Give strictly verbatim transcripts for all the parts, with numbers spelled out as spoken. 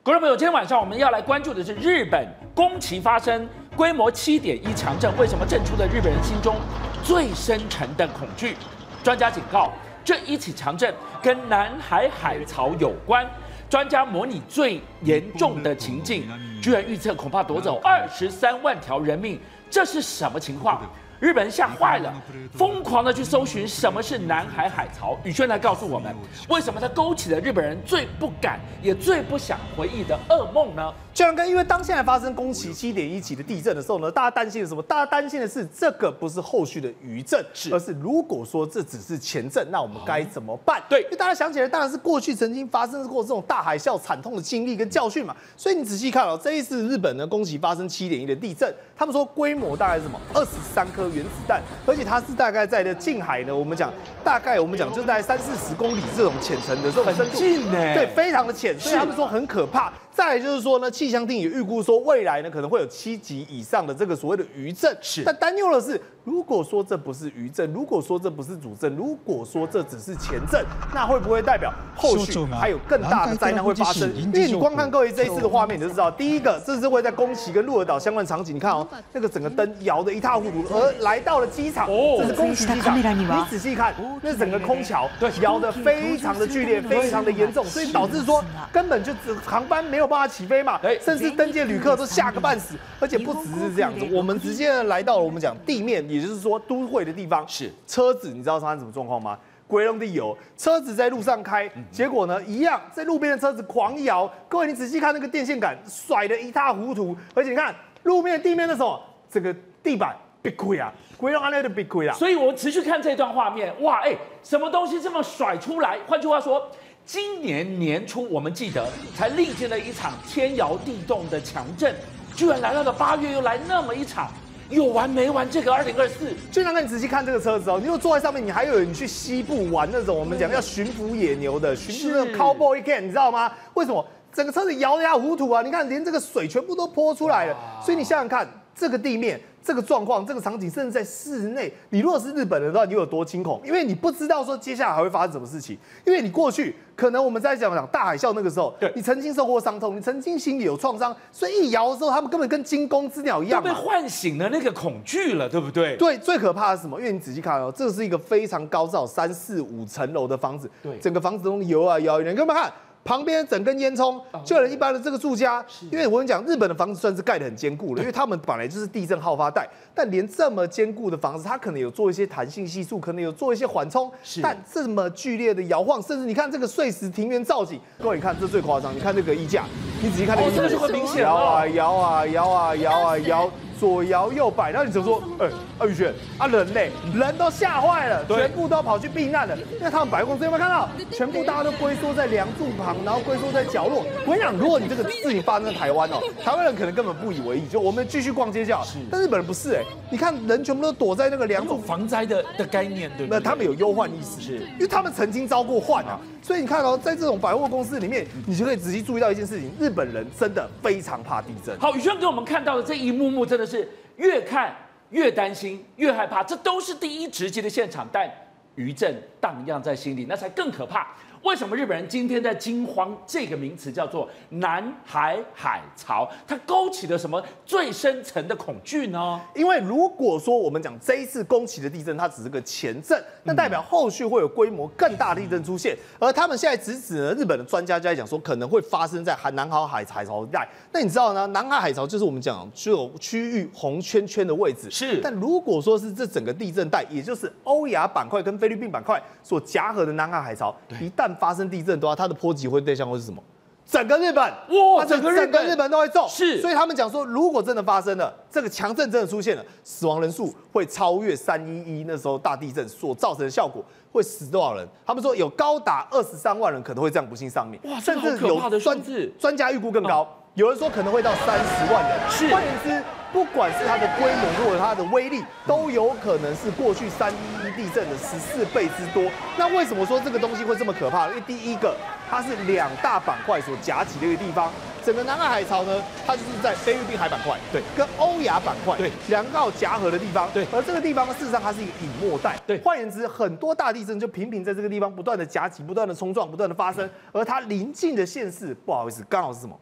观众朋友，今天晚上我们要来关注的是日本宫崎发生规模七点一强震，为什么震出了日本人心中最深沉的恐惧？专家警告，这一起强震跟南海海潮有关。专家模拟最严重的情境，居然预测恐怕夺走二十三万条人命，这是什么情况？日本人吓坏了，疯狂的去搜寻什么是南海海潮。宇轩来告诉我们，为什么它勾起了日本人最不敢也最不想回忆的噩梦呢？ 俊良哥，因为当现在发生宫崎七点一级的地震的时候呢，大家担心的是什么？大家担心的是这个不是后续的余震，而是如果说这只是前震，那我们该怎么办？对，因为大家想起来，当然是过去曾经发生过这种大海啸惨痛的经历跟教训嘛。所以你仔细看哦，这一次日本呢宫崎发生七点一的地震，他们说规模大概是什么？二十三颗原子弹，而且它是大概在的近海呢，我们讲大概我们讲就在三四十公里这种浅层的这种深度， 很近呢， 对，非常的浅，所以他们说很可怕。再来就是说呢，气象厅也预估说未来呢可能会有七级以上的这个所谓的余震。是，但担忧的是，如果说这不是余震，如果说这不是主震，如果说这只是前震，那会不会代表后续还有更大的灾难会发生？因为你光看各位这一次的画面，你就知道，第一个这是会在宫崎跟鹿儿岛相关场景，你看哦，那个整个灯摇得一塌糊涂，而来到了机场，这是宫崎机场，你仔细看，那整个空桥摇得非常的剧烈，非常的严重，所以导致说根本就只航班没有办法起飞嘛，甚至登机旅客都吓个半死，而且不只是这样子，我们直接来到了我们讲地面，也就是说都会的地方，是车子，你知道发生什么状况吗？鬼龙的油，车子在路上开，结果呢，一样在路边的车子狂摇。各位，你仔细看那个电线杆甩得一塌糊涂，而且你看路面地面的什么，这个地板被亏啊，鬼龙安内的被亏啊。 所以我持续看这段画面，哇，哎，什么东西这么甩出来？换句话说，今年年初我们记得才历经了一场天摇地动的强震，居然来到了八月又来那么一场。有完没完？这个二零二四， 就像你仔细看这个车子哦，你如果坐在上面，你还有你去西部玩那种我们讲要驯服野牛的，驯服那种 cowboy game， 你知道吗？为什么整个车子摇得一塌糊涂啊？你看连这个水全部都泼出来了，所以你想想看，这个地面。这个状况，这个场景，甚至在室内，你如果是日本人的话，你有多惊恐？因为你不知道说接下来还会发生什么事情。因为你过去可能我们在讲讲大海啸那个时候，你曾经受过伤痛，你曾经心里有创伤，所以一摇的时候，他们根本跟惊弓之鸟一样， 被唤醒了那个恐惧了，对不对？ 对，最可怕的是什么？因为你仔细看哦，这是一个非常高照三四五层楼的房子，对，整个房子都摇啊摇，你有没有看？旁边整根烟囱，就有人一般的这个住家，因为我跟你讲，日本的房子算是盖得很坚固了，因为他们本来就是地震好发带，但连这么坚固的房子，它可能有做一些弹性系数，可能有做一些缓冲，但这么剧烈的摇晃，甚至你看这个碎石庭园造景，各位你看这最夸张，你看这个衣架，你仔细看这个衣架， 这个就很明显摇啊摇啊摇啊摇啊摇。左摇右摆，然后你怎么说？哎、欸，啊宇轩，啊人嘞，人都吓坏了，全部都跑去避难了。因为他们百货公司有没有看到？全部大家都龟缩在梁柱旁，然后龟缩在角落。我跟你讲，如果你这个事情发生在台湾哦，台湾人可能根本不以为意，就我们继续逛街就好。但日本人不是哎、欸，你看人全部都躲在那个梁柱， 防灾的的概念，对不对？ 那他们有忧患意识，是因为他们曾经遭过患啊。所以你看哦，在这种百货公司里面，你就可以仔细注意到一件事情：日本人真的非常怕地震。 好，宇轩给我们看到的这一幕幕，真的是。越看越担心，越害怕，这都是第一直击的现场，但余震荡漾在心里，那才更可怕。为什么日本人今天在惊慌？这个名词叫做南海海潮，它勾起了什么最深层的恐惧呢？ 因为如果说我们讲这一次宫崎的地震，它只是个前震，那代表后续会有规模更大的地震出现。而他们现在直指呢，日本的专家就在讲说，可能会发生在南海海海潮带。那你知道呢？南海海潮就是我们讲就有区域红圈圈的位置。是。但如果说是这整个地震带，也就是欧亚板块跟菲律宾板块所夹合的南海海潮，一旦发生地震的话，它的波及会对象会是什么？整个日本，哇，整个日本，整个日本都会中。是，所以他们讲说，如果真的发生了，这个强震真的出现了，死亡人数会超越三一一那时候大地震所造成的效果，会死多少人？他们说有高达二十三万人可能会这样不幸丧命。哇，甚至有专专家预估更高。有人说可能会到三十万人，是，换言之，不管是它的规模或者它的威力，都有可能是过去三一一地震的十四倍之多。那为什么说这个东西会这么可怕？因为第一个，它是两大板块所夹击的一个地方。整个南海海潮呢，它就是在菲律宾海板块，对，跟欧亚板块，对，两个夹合的地方，对。而这个地方呢，事实上它是一个隐没带，对。换言之，很多大地震就频频在这个地方不断的夹击、不断的冲撞、不断的发生。而它临近的县市，不好意思，刚好是什么？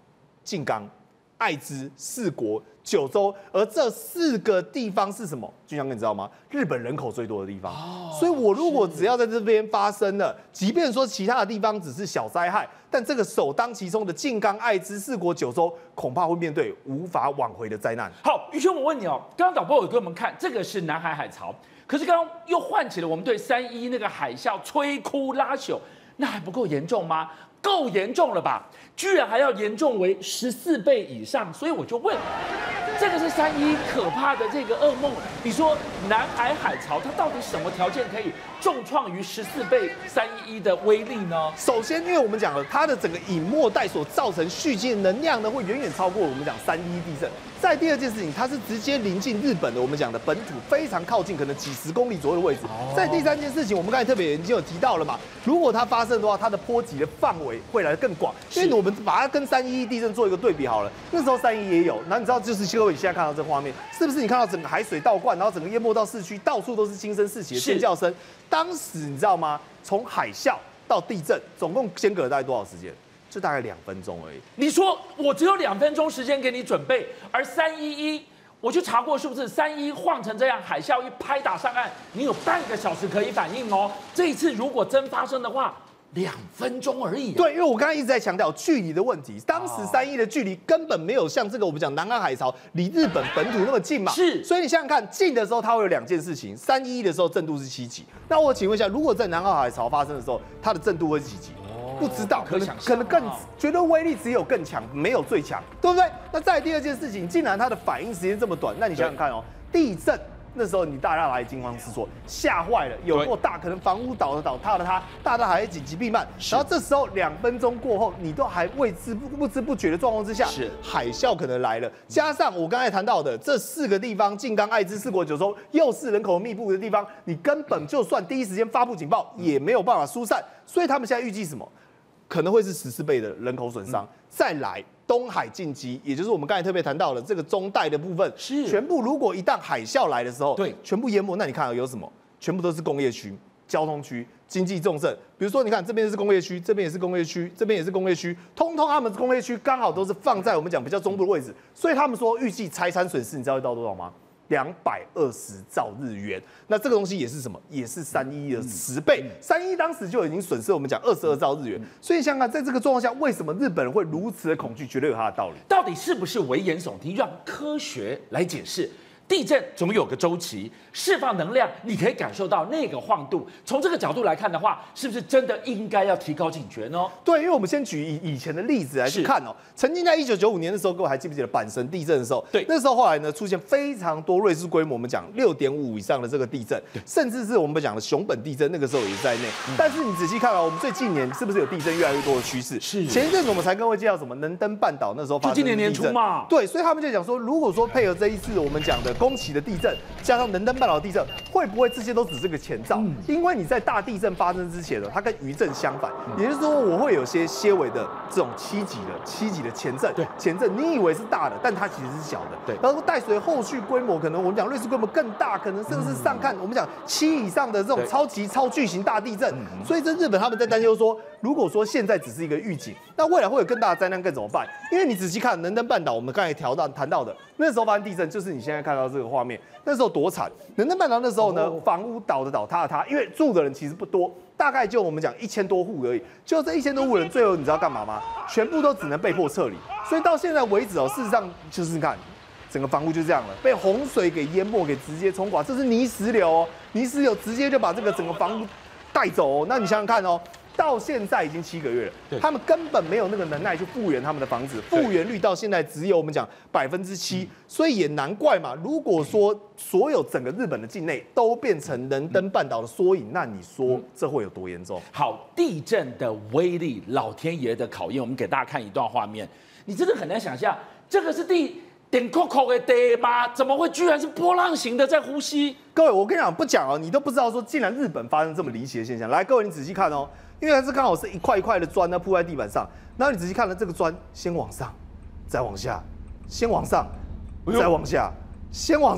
静冈、爱知、四国、九州，而这四个地方是什么？俊相哥，你知道吗？日本人口最多的地方。哦，所以我如果只要在这边发生了，即便说其他的地方只是小灾害，但这个首当其冲的静冈、爱知、四国、九州，恐怕会面对无法挽回的灾难。 好，宇轩，我问你哦，刚刚导播有给我们看，这个是南海海潮，可是刚刚又唤起了我们对三一那个海啸摧枯拉朽，那还不够严重吗？够严重了吧？居然还要严重为十四倍以上，所以我就问，这个是三一可怕的这个噩梦。你说南海海潮它到底什么条件可以重创于十四倍三一一的威力呢？ 首先，因为我们讲了它的整个隐没带所造成蓄积的能量呢，会远远超过我们讲三一地震。再第二件事情，它是直接临近日本的，我们讲的本土非常靠近，可能几十公里左右的位置。再第三件事情，我们刚才特别已经有提到了嘛，如果它发生的话，它的波及的范围会来得更广，因为我们把它跟三一一地震做一个对比好了。那时候三一也有，那你知道就是各位你现在看到这个画面，是不是你看到整个海水倒灌，然后整个淹没到市区，到处都是惊声四起的尖叫声？当时你知道吗？从海啸到地震，总共间隔了大概多少时间？就大概两分钟而已。 你说我只有两分钟时间给你准备，而三一一我去查过数字，三一晃成这样，海啸一拍打上岸，你有半个小时可以反应哦。这一次如果真发生的话，两分钟而已、啊。 对，因为我刚刚一直在强调距离的问题，当时三一的距离根本没有像这个我们讲南海海潮离日本本土那么近嘛。 是， 所以你想想看，近的时候它会有两件事情，三一一的时候震度是七级。那我请问一下，如果在南海海潮发生的时候，它的震度会是几级？不知道，可能可能更觉得威力只有更强，没有最强，对不对？那再第二件事情，既然它的反应时间这么短，那你想想看哦，地震那时候你大家来惊慌失措，吓坏了，有够大，可能房屋倒了倒塌了它，大家还紧急避难，然后这时候两分钟过后，你都还未知不不知不觉的状况之下，是海啸可能来了，加上我刚才谈到的这四个地方，静冈、爱知、四国、九州，又是人口密布的地方，你根本就算第一时间发布警报，也没有办法疏散，所以他们现在预计什么？可能会是十四倍的人口损伤，嗯、再来东海进击，也就是我们刚才特别谈到的这个中带的部分，是全部如果一旦海啸来的时候，对，全部淹没，那你看有什么？全部都是工业区、交通区、经济重镇。比如说，你看这边是工业区，这边也是工业区，这边也是工业区，通通他们工业区刚好都是放在我们讲比较中部的位置，所以他们说预计财产损失，你知道会到多少吗？两百二十兆日元，那这个东西也是什么？也是三一的十倍。三一当时就已经损失我们讲二十二兆日元，所以想想看，在这个状况下，为什么日本人会如此的恐惧？绝对有它的道理。 到底是不是危言耸听？让科学来解释。地震总有个周期，释放能量，你可以感受到那个晃动。从这个角度来看的话，是不是真的应该要提高警觉呢？ 对，因为我们先举以以前的例子来去看哦。曾经在一九九五年的时候，各位还记不记得阪神地震的时候？对，那时候后来呢出现非常多瑞士规模，我们讲六点五以上的这个地震，甚至是我们讲的熊本地震，那个时候也在内。嗯、但是你仔细看啊，我们最近年是不是有地震越来越多的趋势？是。前一阵子我们才跟各位介绍什么能登半岛那时候发生的地震，就今年年初嘛。对，所以他们就讲说，如果说配合这一次我们讲的宫崎的地震，加上能登半岛的地震，会不会这些都只是个前兆？嗯、因为你在大地震发生之前呢，它跟余震相反，嗯、也就是说我会有些些微的这种七级的七级的前震，对，前震你以为是大的，但它其实是小的，对。然后带随后续规模，可能我们讲瑞士规模更大，可能甚至是上看、嗯、我们讲七以上的这种超级超巨型大地震。嗯、所以这日本他们在担忧说，如果说现在只是一个预警，那未来会有更大的灾难，该怎么办？因为你仔细看能登半岛，我们刚才调到谈到的那时候发生地震，就是你现在看到这个画面。那时候多惨！能登半岛那时候呢，哦、房屋倒的倒，塌的塌，因为住的人其实不多，大概就我们讲一千多户而已。就这一千多户人，最后你知道干嘛吗？全部都只能被迫撤离。所以到现在为止哦，事实上就是你看，整个房屋就这样了，被洪水给淹没，给直接冲垮。这是泥石流哦，泥石流直接就把这个整个房屋带走哦。那你想想看哦。到现在已经七个月了，他们根本没有那个能耐去复原他们的房子，复原率到现在只有我们讲百分之七，所以也难怪嘛。如果说所有整个日本的境内都变成能登半岛的缩影，那你说这会有多严重？ 好，地震的威力，老天爷的考验，我们给大家看一段画面，你真的很难想象，这个是地点扣扣的地吗？怎么会居然是波浪形的在呼吸？ 各位，我跟你讲，不讲哦，你都不知道说，竟然日本发生这么离奇的现象。来，各位你仔细看哦。因为它是刚好是一块一块的砖呢铺在地板上，然后你仔细看了这个砖，先往上，再往下，先往上，再往下，先往上，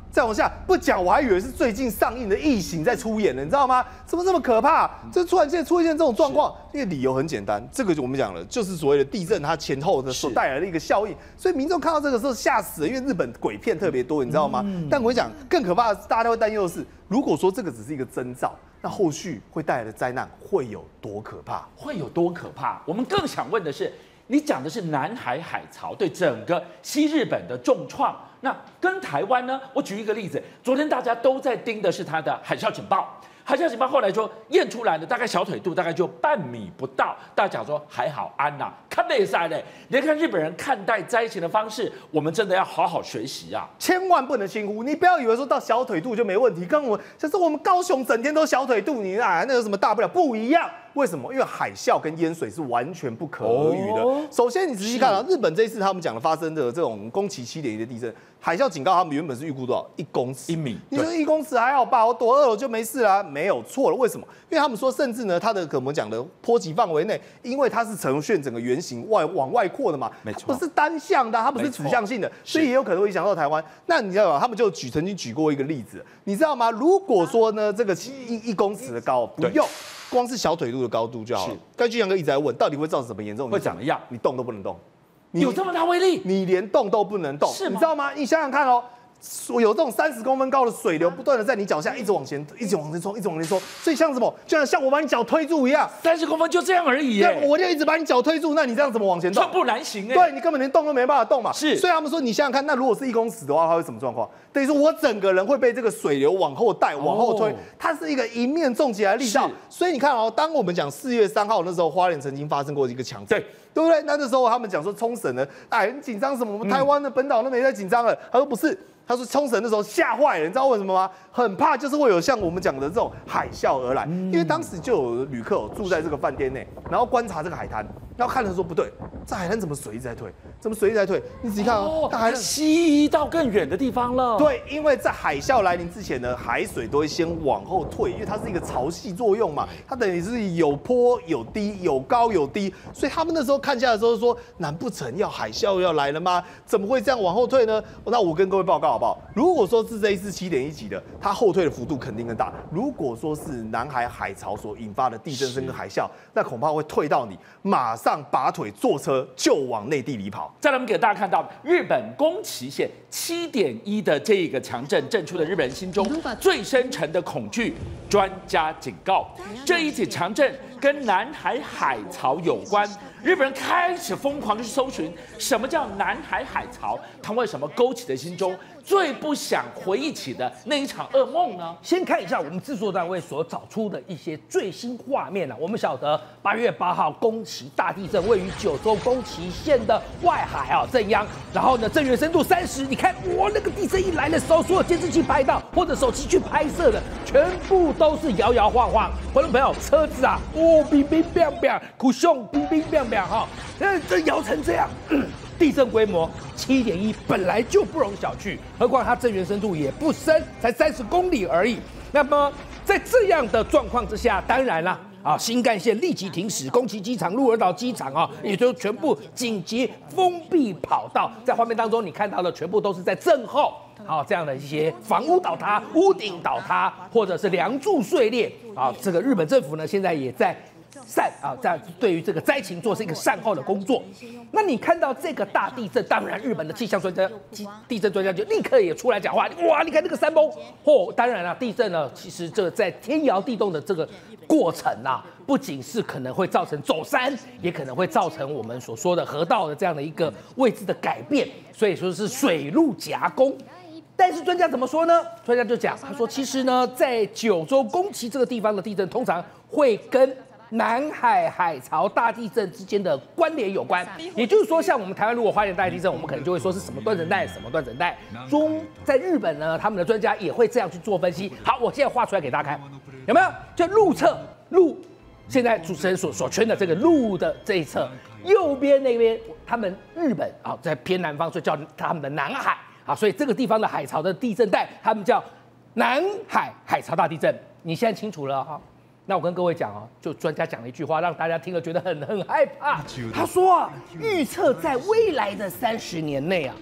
再往下不讲，我还以为是最近上映的《异形》在出演呢，你知道吗？怎么这么可怕？这突然间出现这种状况，因为理由很简单，这个就我们讲了，就是所谓的地震它前后的所带来的一个效应，所以民众看到这个时候吓死了，因为日本鬼片特别多，你知道吗？嗯、但我跟你讲，更可怕的是，大家会担忧的是，如果说这个只是一个征兆，那后续会带来的灾难会有多可怕？ 会有多可怕？我们更想问的是，你讲的是南海海潮对整个西日本的重创。那跟台湾呢？我举一个例子，昨天大家都在盯的是它的海啸警报，海啸警报后来说验出来的大概小腿肚大概就半米不到，大家讲说还好安呐、啊，看内赛嘞。你看日本人看待灾情的方式，我们真的要好好学习啊！ 千万不能轻忽，你不要以为说到小腿肚就没问题，跟我就是我们高雄整天都小腿肚，你啊那有什么大不了？不一样。为什么？因为海啸跟淹水是完全不可而语的。哦、首先，你仔细看啊，日本这一次他们讲的发生的这种宫崎七点一的地震，海啸警告他们原本是预估多少？一公尺， 一米。 你说一公尺还好吧？我躲二楼就没事啦、啊，没有错了。为什么？因为他们说，甚至呢，它的怎么讲的波及范围内，因为它是呈现整个圆形外往外扩的嘛， 没错， 不是单向的，它不是指向性的，所以也有可能会影响到台湾。那你知道吗？他们就举曾经举过一个例子，你知道吗？如果说呢，这个一一公尺的高不用。光是小腿肚的高度就好了。刚才巨强哥一直在问，到底会造成什么严重？ 会怎么样？ 你动都不能动， 有这么大威力？ 你连动都不能动， 是吗？ 你知道吗？你想想看哦。有这种三十公分高的水流不断的在你脚下一直往前、一直往前冲、一直往前冲，所以像什么，就像像我把你脚推住一样， 三十公分就这样而已。 对，我就一直把你脚推住，那你这样怎么往前动？ 寸步难行哎。 对你根本连动都没办法动嘛。 是， 所以他们说，你想想看，那如果是一公尺的话，它会什么状况？等于说我整个人会被这个水流往后带、往后推，它是一个迎面重起来的力道。所以你看哦，当我们讲四月三号那时候，花莲曾经发生过一个强震，对对不对？那那时候他们讲说冲绳呢，哎，很紧张什么？我们台湾的本岛都没在紧张了。他说不是。他说冲绳那时候吓坏了，你知道为什么吗？很怕就是会有像我们讲的这种海啸而来，因为当时就有旅客住在这个饭店内，然后观察这个海滩，然后看了说不对，这海滩怎么水一直在退？怎么水一直在退？你仔细看哦， 大海西移到更远的地方了。 对，因为在海啸来临之前呢，海水都会先往后退，因为它是一个潮汐作用嘛，它等于是有坡有低，有高有低，所以他们那时候看下来的时候说，难不成要海啸要来了吗？怎么会这样往后退呢？那我跟各位报告好不好？如果说是这一次七点一级的，它后退的幅度肯定更大。如果说是南海海潮所引发的地震声跟海啸，那恐怕会退到你马上拔腿坐车就往内地里跑。 再来，我们给大家看到日本宫崎县七点一的这个强震震出了日本人心中最深沉的恐惧。专家警告，这一起强震跟南海海潮有关。日本人开始疯狂去搜寻什么叫南海海潮，它为什么勾起了心中最不想回忆起的那一场噩梦呢？ 先看一下我们制作单位所找出的一些最新画面啊。我们晓得八月八号宫崎大地震位于九州宫崎县的外海啊震央，然后呢震源深度三十，你看哇那个地震一来的时候，所有监视器拍到或者手机去拍摄的，全部都是摇摇晃晃。观众朋友，车子啊，哦冰冰冰冰，苦凶冰冰冰冰哈，这这摇成这样。地震规模七点一，本来就不容小觑，何况它震源深度也不深，才三十公里而已。那么在这样的状况之下，当然啦，啊，新干线立即停驶，宫崎机场、鹿儿岛机场啊，也就全部紧急封闭跑道。在画面当中，你看到的全部都是在震后。好，这样的一些房屋倒塌、屋顶倒塌，或者是梁柱碎裂啊，这个日本政府呢，现在也在善啊，在对于这个灾情做是一个善后的工作。那你看到这个大地震，当然日本的气象专家、地震专家就立刻也出来讲话，哇，你看这个山崩，嚯、哦，当然了，地震呢，其实这在天摇地动的这个过程啊，不仅是可能会造成走山，也可能会造成我们所说的河道的这样的一个位置的改变，所以说是水陆夹攻。但是专家怎么说呢？专家就讲，他说其实呢，在九州宫崎这个地方的地震，通常会跟南海海潮大地震之间的关联有关。也就是说，像我们台湾如果花莲大地震，我们可能就会说是什么断层带，什么断层带。中在日本呢，他们的专家也会这样去做分析。好，我现在画出来给大家看，有没有？就陆侧陆，现在主持人所所圈的这个陆的这一侧，右边那边，他们日本啊在偏南方，所以叫他们的南海。啊，所以这个地方的海潮的地震带，他们叫南海海潮大地震。你现在清楚了哈？那我跟各位讲哦，就专家讲了一句话，让大家听了觉得很很害怕。他说啊，预测在未来的三十年内啊，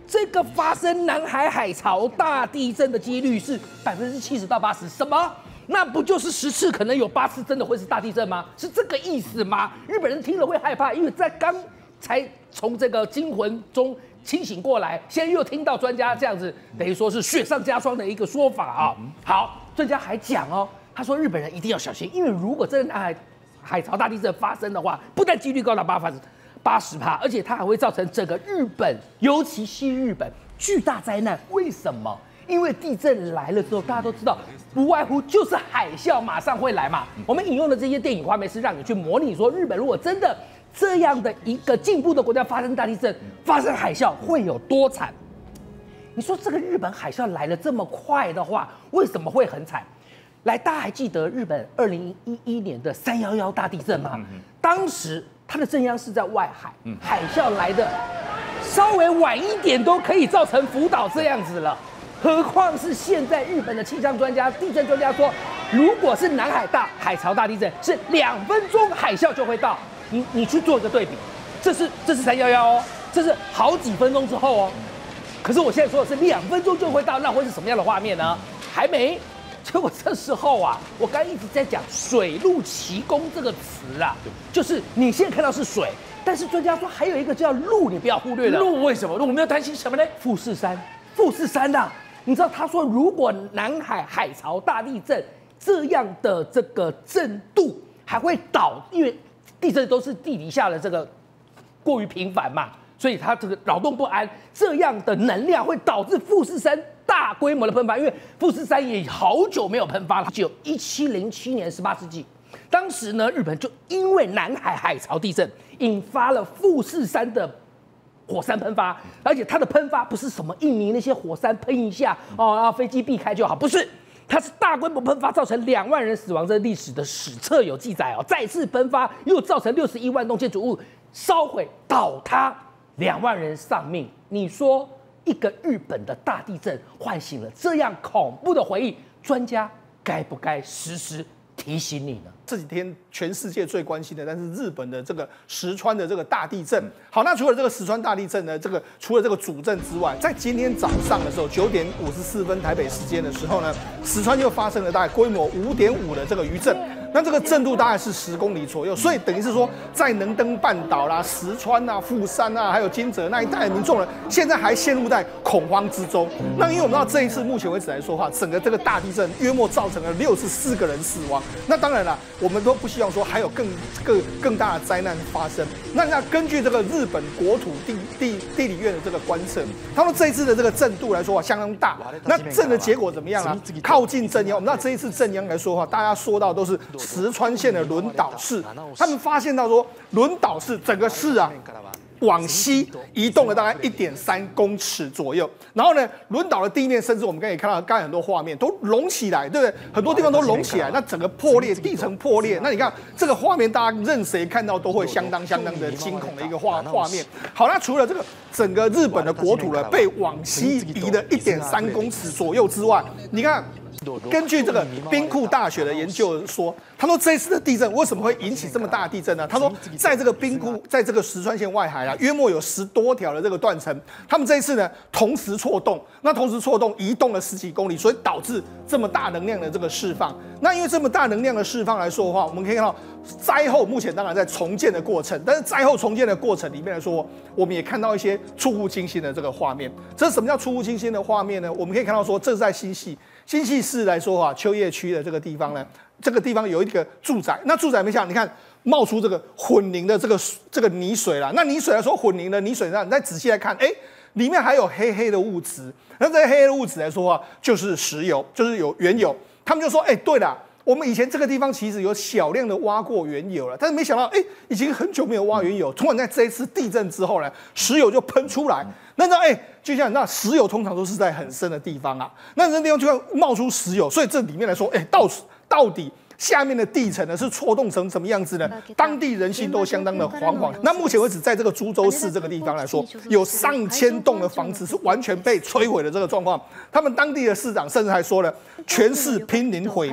这个发生南海海潮大地震的几率是百分之七十到八十，什么？那不就是十次可能有八次真的会是大地震吗？是这个意思吗？日本人听了会害怕，因为在刚才从这个惊魂中清醒过来，现在又听到专家这样子，等于说是雪上加霜的一个说法啊。好，专家还讲哦，他说日本人一定要小心，因为如果真的南海海潮大地震发生的话，不但几率高达八分八十趴，而且它还会造成整个日本，尤其西日本巨大灾难。为什么？因为地震来了之后，大家都知道，不外乎就是海啸马上会来嘛。我们引用的这些电影画面是让你去模拟说，日本如果真的这样的一个进步的国家发生大地震、发生海啸，会有多惨？你说这个日本海啸来了这么快的话，为什么会很惨？来，大家还记得日本二零一一年的三一一大地震吗？当时它的震央是在外海，海啸来的稍微晚一点都可以造成福岛这样子了。何况是现在日本的气象专家、地震专家说，如果是南海大海潮大地震，是两分钟海啸就会到。你你去做一个对比，这是这是三一一哦，这是好几分钟之后哦。可是我现在说的是两分钟就会到，那会是什么样的画面呢？还没。结果这时候啊，我刚刚一直在讲水陆齐攻这个词啊，就是你现在看到是水，但是专家说还有一个叫陆，你不要忽略了。 陆为什么？我们要担心什么呢？ 富士山，富士山呐、啊，你知道他说，如果南海海潮大地震这样的这个震度还会导，因为地震都是地底下的这个过于频繁嘛，所以它这个扰动不安，这样的能量会导致富士山大规模的喷发。因为富士山也好久没有喷发了，只有一七零七年十八世纪，当时呢，日本就因为南海海潮地震引发了富士山的火山喷发，而且它的喷发不是什么印尼那些火山喷一下哦，然后飞机避开就好，不是。它是大规模喷发，造成两万人死亡，这历史的史册有记载哦。再次喷发，又造成六十一万栋建筑物烧毁倒塌，两万人丧命。你说一个日本的大地震唤醒了这样恐怖的回忆，专家该不该时时提醒你呢？ 这几天全世界最关心的，但是日本的这个石川的这个大地震。好，那除了这个石川大地震呢，这个除了这个主震之外，在今天早上的时候，九点五十四分台北时间的时候呢，石川又发生了大概规模五点五的这个余震。那这个震度大概是十公里左右，所以等于是说，在能登半岛啦、石川啊、富山啊，还有金泽那一带的民众呢，现在还陷入在恐慌之中。那因为我们知道这一次目前为止来说的话，整个这个大地震约莫造成了六十四个人死亡。那当然了，我们都不希望说还有更更更大的灾难发生。那那根据这个日本国土地地地理院的这个观测，他说这一次的这个震度来说啊相当大。那震的结果怎么样啊？靠近震央，我们知道这一次震央来说的话，大家说到都是石川县的轮岛市，他们发现到说轮岛市整个市啊往西移动了大概一点三公尺左右，然后呢，轮岛的地面甚至我们刚才也看到，刚才很多画面都隆起来，对不对？很多地方都隆起来，那整个破裂，地层破裂。那你看这个画面，大家任谁看到都会相当相当的惊恐的一个画画面。好，那除了这个整个日本的国土呢被往西移了一点三公尺左右之外，你看。根据这个兵库大学的研究说，他说这一次的地震为什么会引起这么大的地震呢？他说，在这个兵库，在这个石川县外海啊，约莫有十多条的这个断层，他们这一次呢同时错动，那同时错动移动了十几公里，所以导致这么大能量的这个释放。那因为这么大能量的释放来说的话，我们可以看到灾后目前当然在重建的过程，但是灾后重建的过程里面来说，我们也看到一些触目惊心的这个画面。这是什么叫触目惊心的画面呢？我们可以看到说，这是在新系。新系市来说啊，秋叶区的这个地方呢，这个地方有一个住宅，那住宅没想，你看冒出这个混凝的这个这个泥水啦。那泥水来说，混凝的泥水，那你再仔细来看，哎，里面还有黑黑的物质。那这些黑黑的物质来说啊，就是石油，就是有原油。他们就说，哎，对了。我们以前这个地方其实有小量的挖过原油了，但是没想到，哎，已经很久没有挖原油。突然在这一次地震之后呢，石油就喷出来。那那哎，就像那石油通常都是在很深的地方啊，那这地方就要冒出石油，所以这里面来说，哎，到到底下面的地层呢是戳动成什么样子呢？当地人心都相当的惶惶。那目前为止，在这个株洲市这个地方来说，有上千栋的房子是完全被摧毁的这个状况。他们当地的市长甚至还说了，全市濒临毁灭。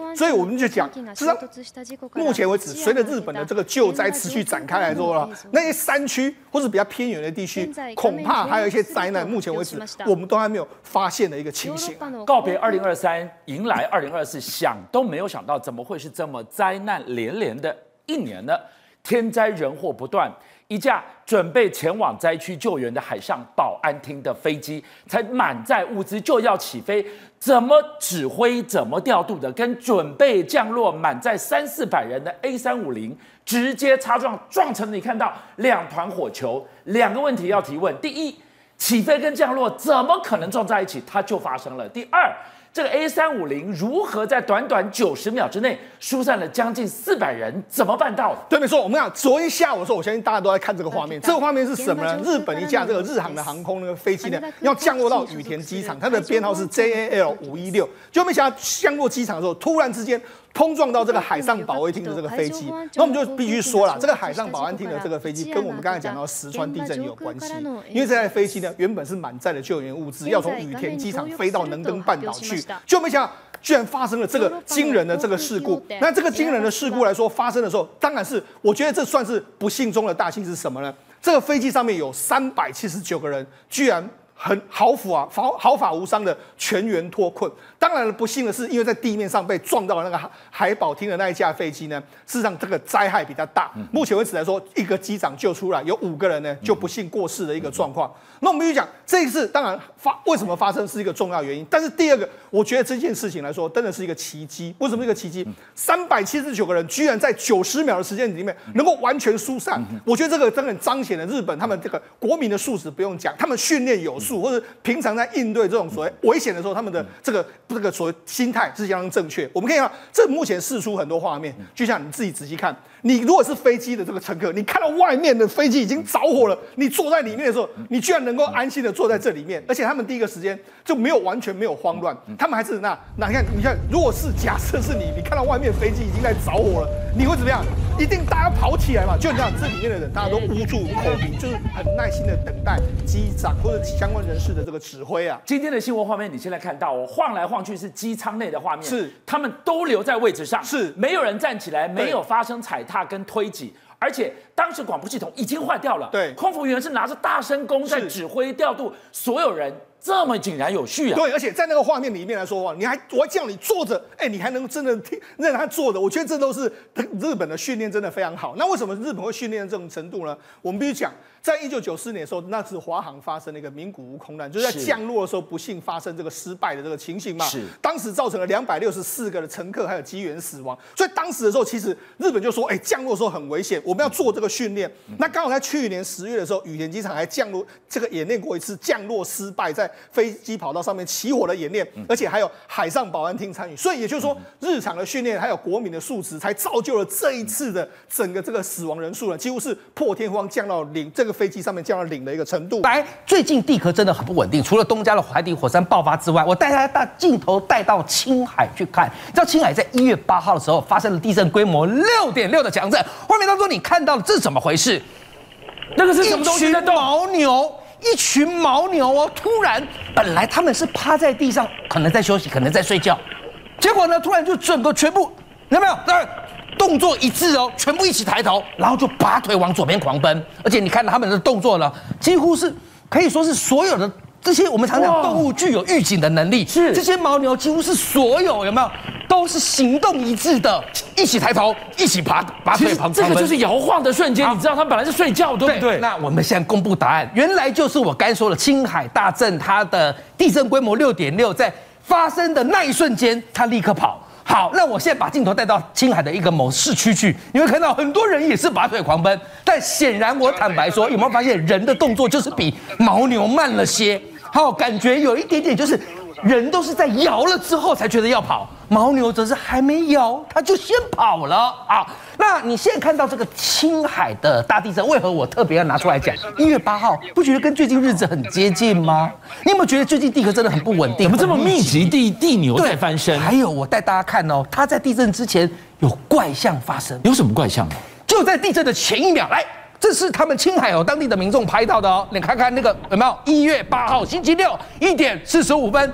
所以我们就讲，至少目前为止，随着日本的这个救灾持续展开来说了，那些山区或是比较偏远的地区，恐怕还有一些灾难，目前为止我们都还没有发现的一个情形。 告别二零二三，迎来二零二四，想都没有想到，怎么会是这么灾难连连的一年呢？天灾人祸不断。一架准备前往灾区救援的海上保安厅的飞机，才满载物资就要起飞，怎么指挥、怎么调度的，跟准备降落满载三四百人的 A 三五零直接擦撞，撞成你看到两团火球。两个问题要提问：第一，起飞跟降落怎么可能撞在一起？它就发生了。第二，这个 A 三五零如何在短短九十秒之内疏散了将近四百人？怎么办到的？ 对，没错。我们讲昨天下午的时候，我相信大家都在看这个画面。这个画面是什么呢？日本一架这个日航的航空那个飞机呢，要降落到羽田机场，它的编号是 J A L 五一六，就没想到降落机场的时候，突然之间碰撞到这个海上保卫厅的这个飞机。那我们就必须说了，这个海上保安厅的这个飞机跟我们刚才讲到石川地震有关系，因为这台飞机呢原本是满载的救援物资，要从羽田机场飞到能登半岛去，就没想到居然发生了这个惊人的这个事故。那这个惊人的事故来说，发生的时候，当然是我觉得这算是不幸中的大幸是什么呢？这个飞机上面有三百七十九个人，居然很毫发啊毫毫发无伤的全员脱困。当然了，不幸的是，因为在地面上被撞到了那个海保厅的那一架飞机呢，事实上这个灾害比较大。目前为止来说，一个机长救出来，有五个人呢就不幸过世的一个状况。那我们必须讲，这一次当然发为什么发生是一个重要原因，但是第二个，我觉得这件事情来说，真的是一个奇迹。为什么是一个奇迹？三百七十九个人居然在九十秒的时间里面能够完全疏散，我觉得这个真的彰显了日本他们这个国民的素质不用讲，他们训练有素，或者平常在应对这种所谓危险的时候，他们的这个这个所谓心态是相当正确。我们可以看到，这目前释出很多画面，就像你自己仔细看，你如果是飞机的这个乘客，你看到外面的飞机已经着火了，你坐在里面的时候，你居然能够安心的坐在这里面，而且他们第一个时间就没有完全没有慌乱，他们还是那那你看你看，如果是假设是你，你看到外面飞机已经在着火了，你会怎么样？一定大家跑起来嘛，就你看这里面的人，大家都捂住口鼻，就是很耐心的等待机长或者相关人士的这个指挥啊。 今天的新闻画面，你现在看到哦，晃来晃去是机舱内的画面， 是他们都留在位置上， 是没有人站起来，没有发生踩踏跟推挤。而且当时广播系统已经坏掉了， 对， 空服员是拿着大声公在指挥调度所有人，这么井然有序啊！ 对，而且在那个画面里面来说，你还我还叫你坐着，哎，你还能真的听让他坐着，我觉得这都是日本的训练真的非常好。那为什么日本会训练这种程度呢？我们必须讲，在一九九四年的时候，那次华航发生了一个名古屋空难，就是在降落的时候不幸发生这个失败的这个情形嘛。 是， 当时造成了两百六十四个的乘客还有机员死亡。所以当时的时候，其实日本就说，哎，降落的时候很危险，我们要做这个训练。那刚好在去年十月的时候，羽田机场还降落这个演练过一次降落失败，在飞机跑道上面起火的演练，而且还有海上保安厅参与。所以也就是说，日常的训练还有国民的素质，才造就了这一次的整个这个死亡人数呢，几乎是破天荒降到零，这个飞机上面降到零的一个程度。 来，最近地壳真的很不稳定，除了东加的海底火山爆发之外，我带大家大镜头带到青海去看。你知道青海在一月八号的时候发生了地震规模六点六的强震，画面当中你看到的这是怎么回事？ 那个是什么东西在动？ 牦牛。一群牦牛哦，突然本来他们是趴在地上，可能在休息，可能在睡觉，结果呢，突然就整个全部有没有？那动作一致哦，全部一起抬头，然后就拔腿往左边狂奔，而且你看到他们的动作呢，几乎是可以说是所有的这些我们常讲动物具有预警的能力， 是这些牦牛几乎是所有有没有都是行动一致的，一起抬头，一起拔拔腿狂奔。 这个就是摇晃的瞬间，你知道他们本来是睡觉，对不对？ 那我们现在公布答案，原来就是我刚才说的青海大震，它的地震规模六点六，在发生的那一瞬间，它立刻跑。好，那我现在把镜头带到青海的一个某市区去，你会看到很多人也是拔腿狂奔，但显然我坦白说，有没有发现人的动作就是比牦牛慢了些？好，感觉有一点点就是人都是在摇了之后才觉得要跑，牦牛则是还没摇，它就先跑了啊。那你现在看到这个青海的大地震，为何我特别要拿出来讲？一月八号，不觉得跟最近日子很接近吗？你有没有觉得最近地壳真的很不稳定？ 怎么这么密集？地地牛在翻身？ 还有，我带大家看哦，它在地震之前有怪象发生。 有什么怪象？ 就在地震的前一秒，来，这是他们青海有当地的民众拍到的哦。你看看那个有没有？一月八号星期六一点四十五分，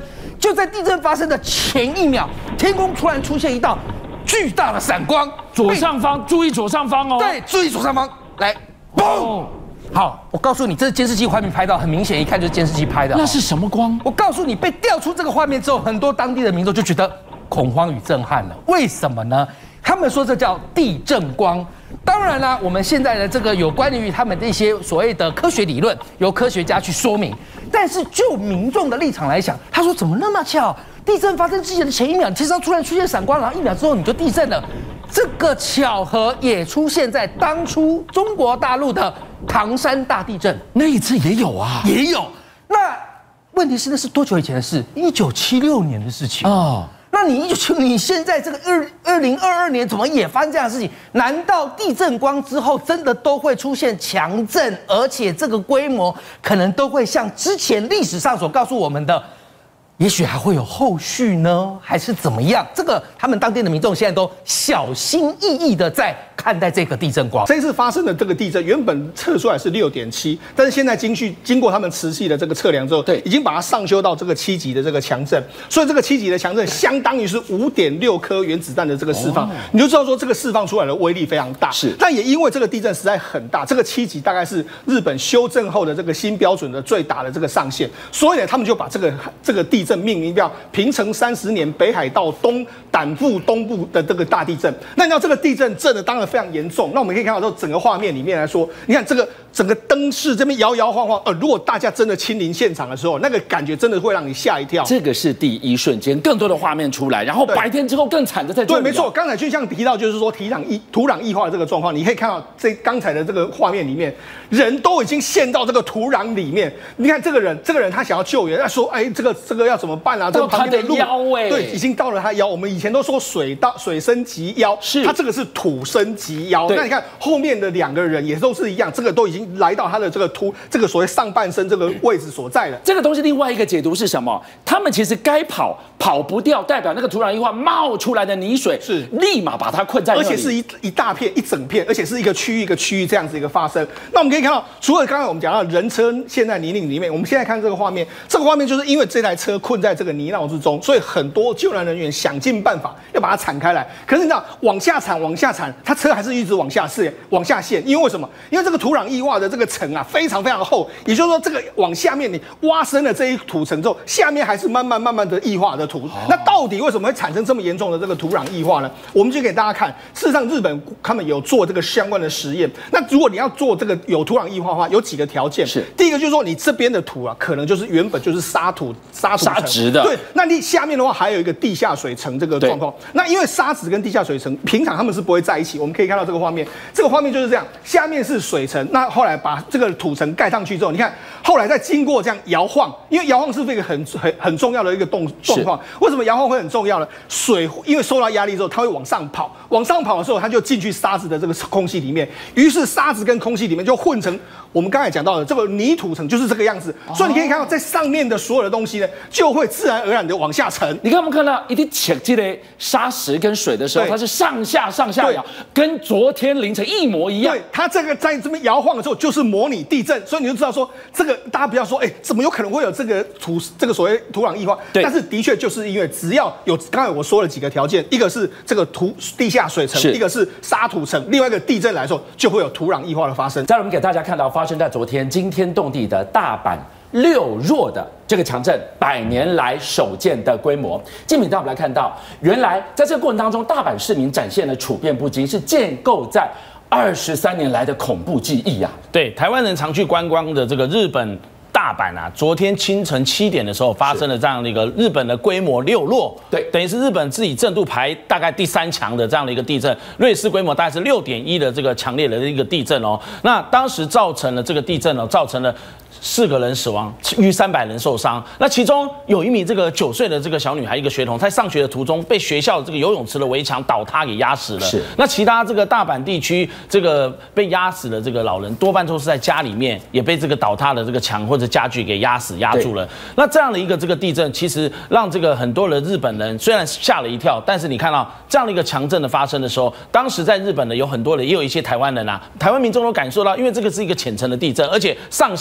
就在地震发生的前一秒，天空突然出现一道巨大的闪光， 左上方注意左上方哦。 对，注意左上方，来，嘣！好，我告诉你，这是监视器画面拍到，很明显，一看就是监视器拍的。 那是什么光？ 我告诉你，被调出这个画面之后，很多当地的民众就觉得恐慌与震撼了。为什么呢？他们说这叫地震光。当然啦，我们现在的这个有关于他们的一些所谓的科学理论，由科学家去说明。但是就民众的立场来讲，他说怎么那么巧？地震发生之前的前一秒，天上突然出现闪光，然后一秒之后你就地震了。这个巧合也出现在当初中国大陆的唐山大地震， 那一次也有啊， 也有。那问题是那是多久以前的事？一九七六年的事情哦。那你一九七，你现在这个二二零二二年怎么也发生这样的事情？难道地震光之后真的都会出现强震，而且这个规模可能都会像之前历史上所告诉我们的？也许还会有后续呢，还是怎么样？这个他们当地的民众现在都小心翼翼的在看待这个地震光。 这一次发生的这个地震，原本测出来是六点七，但是现在经去经过他们持续的这个测量之后，对，已经把它上修到这个七级的这个强震。所以这个七级的强震相当于是五点六颗原子弹的这个释放，哦、你就知道说这个释放出来的威力非常大。是，但也因为这个地震实在很大，这个七级大概是日本修正后的这个新标准的最大的这个上限，所以呢，他们就把这个这个地震命名叫平成三十年北海道东胆腹东部的这个大地震。那你知道这个地震震的当然非常严重。那我们可以看到说整个画面里面来说，你看这个整个灯饰这边摇摇晃晃，呃，如果大家真的亲临现场的时候，那个感觉真的会让你吓一跳。 这个是第一瞬间，更多的画面出来，然后白天之后更惨的在这里。 对，没错，刚才就像提到，就是说土壤异土壤异化的这个状况，你可以看到这刚才的这个画面里面，人都已经陷到这个土壤里面。你看这个人，这个人他想要救援，他说，哎，这个这个要怎么办啊？这个他的腰哎， 对，已经到了他腰。我们以前都说水到水深及腰，是他这个是土深及腰。那你看后面的两个人也都是一样，这个都已经来到他的这个土这个所谓上半身这个位置所在了。 这个东西另外一个解读是什么？他们其实该跑跑不掉，代表那个土壤异化冒出来的泥水是立马把它困在那里， 而且是一一大片一整片，而且是一个区域一个区域这样子一个发生。那我们可以看到，除了刚刚我们讲到人车陷在泥泞里面，我们现在看这个画面，这个画面就是因为这台车困在这个泥淖之中，所以很多救援人员想尽办法要把它铲开来。可是你知道，往下铲往下铲，它车还是一直往下陷往下陷，因为为什么？因为这个土壤异化的这个层啊非常非常厚，也就是说这个往下面你挖深了这一土层之后，下面还是慢慢慢慢的异化的土。哦、那到底为什么会产生这么严重的这个土壤异化呢？我们就给大家看，事实上日本他们有做这个相关的实验。那如果你要做这个有土壤异化的话，有几个条件。是第一个就是说，你这边的土啊，可能就是原本就是沙土沙土沙质的。 对，那你下面的话还有一个地下水层这个状况。那因为沙质跟地下水层平常他们是不会在一起。我们可以看到这个画面，这个画面就是这样，下面是水层，那后来把这个土层盖上去之后，你看后来再经过这样摇晃，因为摇晃是一个很很很重要的一个动状况。为什么摇晃会很重要呢？水因为受到压力之后，它会往上跑，往上跑的时候，它就进去沙子的这个空气里面，于是沙子跟空气里面就混成我们刚才讲到的这个泥土层，就是这个样子。哦、所以你可以看到，在上面的所有的东西呢，就会自然而然的往下沉。 你看没看到一定切这个沙石跟水的时候，它是上下上下摇，跟昨天凌晨一模一样。 对，它这个在这边摇晃的时候，就是模拟地震，所以你就知道说，这个大家不要说，哎、欸，怎么有可能会有这个土这个所谓土壤异化？但是的确就是因为只要有刚才我说了几个条件，一个是这个土地下水层，一个是沙土层，另外一个地震来说，就会有土壤异化的发生。 再来，我们给大家看到发生在昨天惊天动地的大阪六弱的这个强震，百年来首见的规模。金敏带我们来看到，原来在这个过程当中，大阪市民展现了处变不惊，是建构在二十三年来的恐怖记忆啊！ 对，台湾人常去观光的这个日本大阪啊，昨天清晨七点的时候发生了这样的一个日本的规模六弱，对，等于是日本自己震度排大概第三强的这样的一个地震，瑞士规模大概是六点一的这个强烈的一个地震哦。那当时造成了这个地震哦，造成了四个人死亡，逾三百人受伤。那其中有一名这个九岁的这个小女孩，一个学童，在上学的途中被学校的这个游泳池的围墙倒塌给压死了。是。那其他这个大阪地区这个被压死的这个老人，多半都是在家里面，也被这个倒塌的这个墙或者家具给压死压住了。那这样的一个这个地震，其实让这个很多的日本人虽然吓了一跳，但是你看到这样的一个强震的发生的时候，当时在日本的有很多人，也有一些台湾人啊，台湾民众都感受到，因为这个是一个浅层的地震，而且上下垂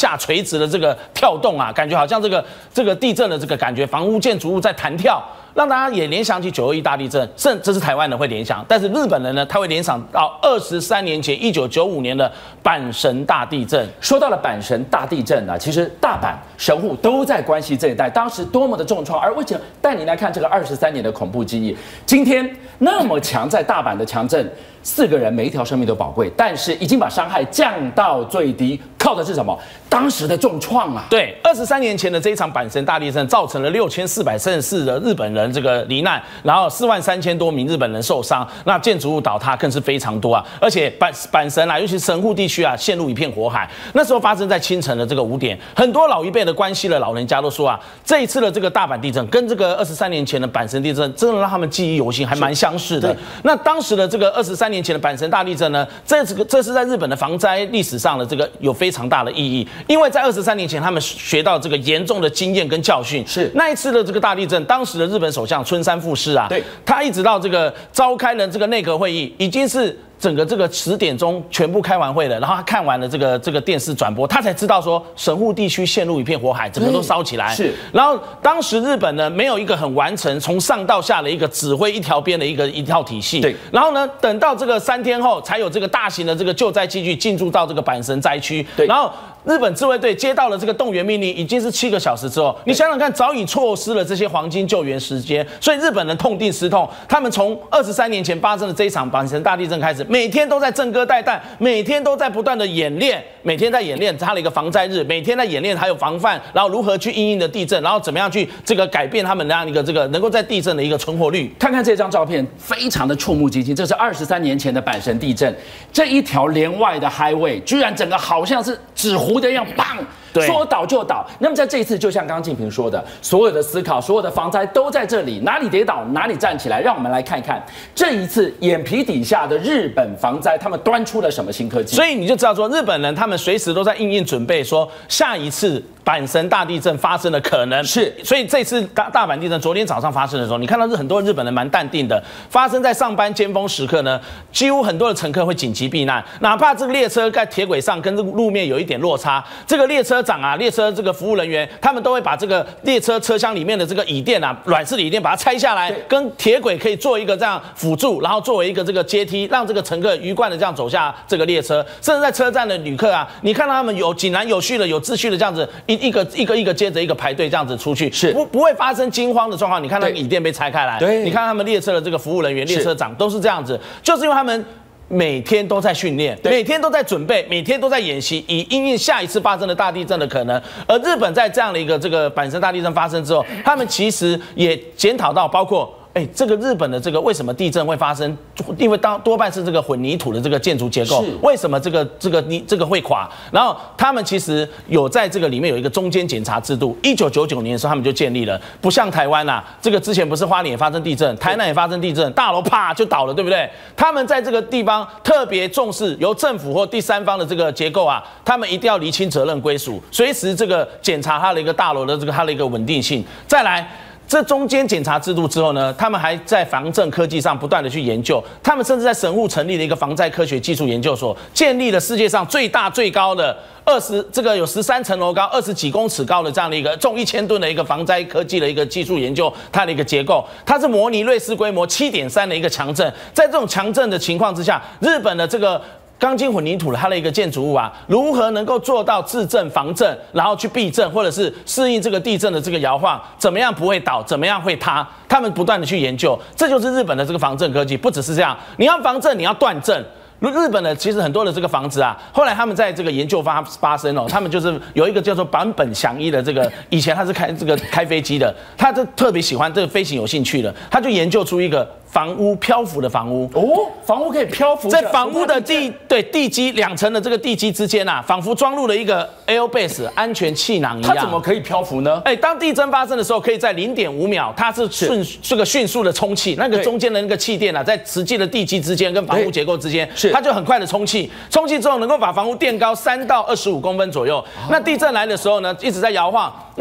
垂直的这个跳动啊，感觉好像这个这个地震的这个感觉，房屋建筑物在弹跳。让大家也联想起九二一大地震，甚这是台湾人会联想，但是日本人呢，他会联想到二十三年前一九九五年的阪神大地震。 说到了阪神大地震啊，其实大阪、神户都在关西这一带，当时多么的重创。而为什么带你来看这个二十三年的恐怖记忆？今天那么强，在大阪的强震，四个人每一条生命都宝贵，但是已经把伤害降到最低，靠的是什么？当时的重创啊！ 对，二十三年前的这一场阪神大地震，造成了六千四百三十四的日本人这个罹难，然后四万三千多名日本人受伤，那建筑物倒塌更是非常多啊！而且阪阪神啊，尤其神户地区啊，陷入一片火海。那时候发生在清晨的这个五点，很多老一辈的关西的老人家都说啊，这一次的这个大阪地震跟这个二十三年前的阪神地震，真的让他们记忆犹新，还蛮相似的。那当时的这个二十三年前的阪神大地震呢，这这个这是在日本的防灾历史上的这个有非常大的意义，因为在二十三年前他们学到这个严重的经验跟教训。 是那一次的这个大地震，当时的日本首相村山富市啊， 对， 他一直到这个召开了这个内阁会议，已经是整个这个十点钟全部开完会了，然后他看完了这个这个电视转播，他才知道说神户地区陷入一片火海，整个都烧起来。 是， 然后当时日本呢没有一个很完整从上到下的一个指挥一条边的一个一套体系。 对， 然后呢，等到这个三天后，才有这个大型的这个救灾机具进驻到这个阪神灾区。 对， 然后日本自卫队接到了这个动员命令，已经是七个小时之后，你想想看，早已错失了这些黄金救援时间，所以日本人痛定思痛，他们从二十三年前发生的这一场阪神大地震开始，每天都在震歌带弹，每天都在不断的演练，每天在演练他的一个防灾日，每天在演练还有防范，然后如何去因应的地震，然后怎么样去这个改变他们那样一个这个能够在地震的一个存活率。 看看这张照片，非常的触目惊心。这是二十三年前的阪神地震，这一条连外的 highway 居然整个好像是纸糊的一样，棒！说倒就倒。那么在这一次，就像刚刚静平说的，所有的思考，所有的防灾都在这里，哪里跌倒哪里站起来。让我们来看看这一次眼皮底下的日本防灾，他们端出了什么新科技。 所以你就知道说，日本人他们随时都在应应准备，说下一次阪神大地震发生的可能是。 所以这次大大阪地震昨天早上发生的时候，你看到是很多日本人蛮淡定的，发生在上班尖峰时刻呢，几乎很多的乘客会紧急避难，哪怕这个列车在铁轨上跟这个路面有一点落差，这个列车长啊，列车这个服务人员，他们都会把这个列车车厢里面的这个椅垫啊，软式的椅垫把它拆下来，跟铁轨可以做一个这样辅助，然后作为一个这个阶梯，让这个乘客愉快的这样走下这个列车。甚至在车站的旅客啊，你看到他们有井然有序的、有秩序的这样子一一个一个一个接着一个排队这样子出去， 是不不会发生惊慌的状况。你看那个椅垫被拆开来， 对， 你看他们列车的这个服务人员、列车长都是这样子，就是因为他们每天都在训练，每天都在准备，每天都在演习，以因应下一次发生的大地震的可能。而日本在这样的一个这个阪神大地震发生之后，他们其实也检讨到，包括。哎，这个日本的这个为什么地震会发生？因为当多半是这个混凝土的这个建筑结构，为什么这个这个泥这个会垮？然后他们其实有在这个里面有一个中间检查制度。一九九九年的时候，他们就建立了，不像台湾呐、啊，这个之前不是花莲也发生地震，台南也发生地震，大楼啪就倒了，对不对？他们在这个地方特别重视由政府或第三方的这个结构啊，他们一定要厘清责任归属，随时这个检查它的一个大楼的这个它的一个稳定性。再来。这中间检查制度之后呢，他们还在防震科技上不断的去研究，他们甚至在神户成立了一个防灾科学技术研究所，建立了世界上最大最高的二十这个有十三层楼高、二十几公尺高的这样的一个重一千吨的一个防灾科技的一个技术研究，它的一个结构，它是模拟瑞士规模七点三的一个强震，在这种强震的情况之下，日本的这个。钢筋混凝土的它的一个建筑物啊，如何能够做到自震防震，然后去避震，或者是适应这个地震的这个摇晃，怎么样不会倒，怎么样会塌？他们不断的去研究，这就是日本的这个防震科技。不只是这样，你要防震，你要断震。日本的其实很多的这个房子啊，后来他们在这个研究发发生哦，他们就是有一个叫做坂本祥一的这个，以前他是开这个开飞机的，他就特别喜欢这个飞行有兴趣的，他就研究出一个。房屋漂浮的房屋哦，房屋可以漂浮， 在房屋的地对地基两层的这个地基之间啊，仿佛装入了一个 airbase 安全气囊一样。 它怎么可以漂浮呢？ 哎，当地震发生的时候，可以在零点五秒，它是迅这个迅速的充气，那个中间的那个气垫啊，在实际的地基之间跟房屋结构之间，是它就很快的充气，充气之后能够把房屋垫高三到二十五公分左右。那地震来的时候呢，一直在摇晃。那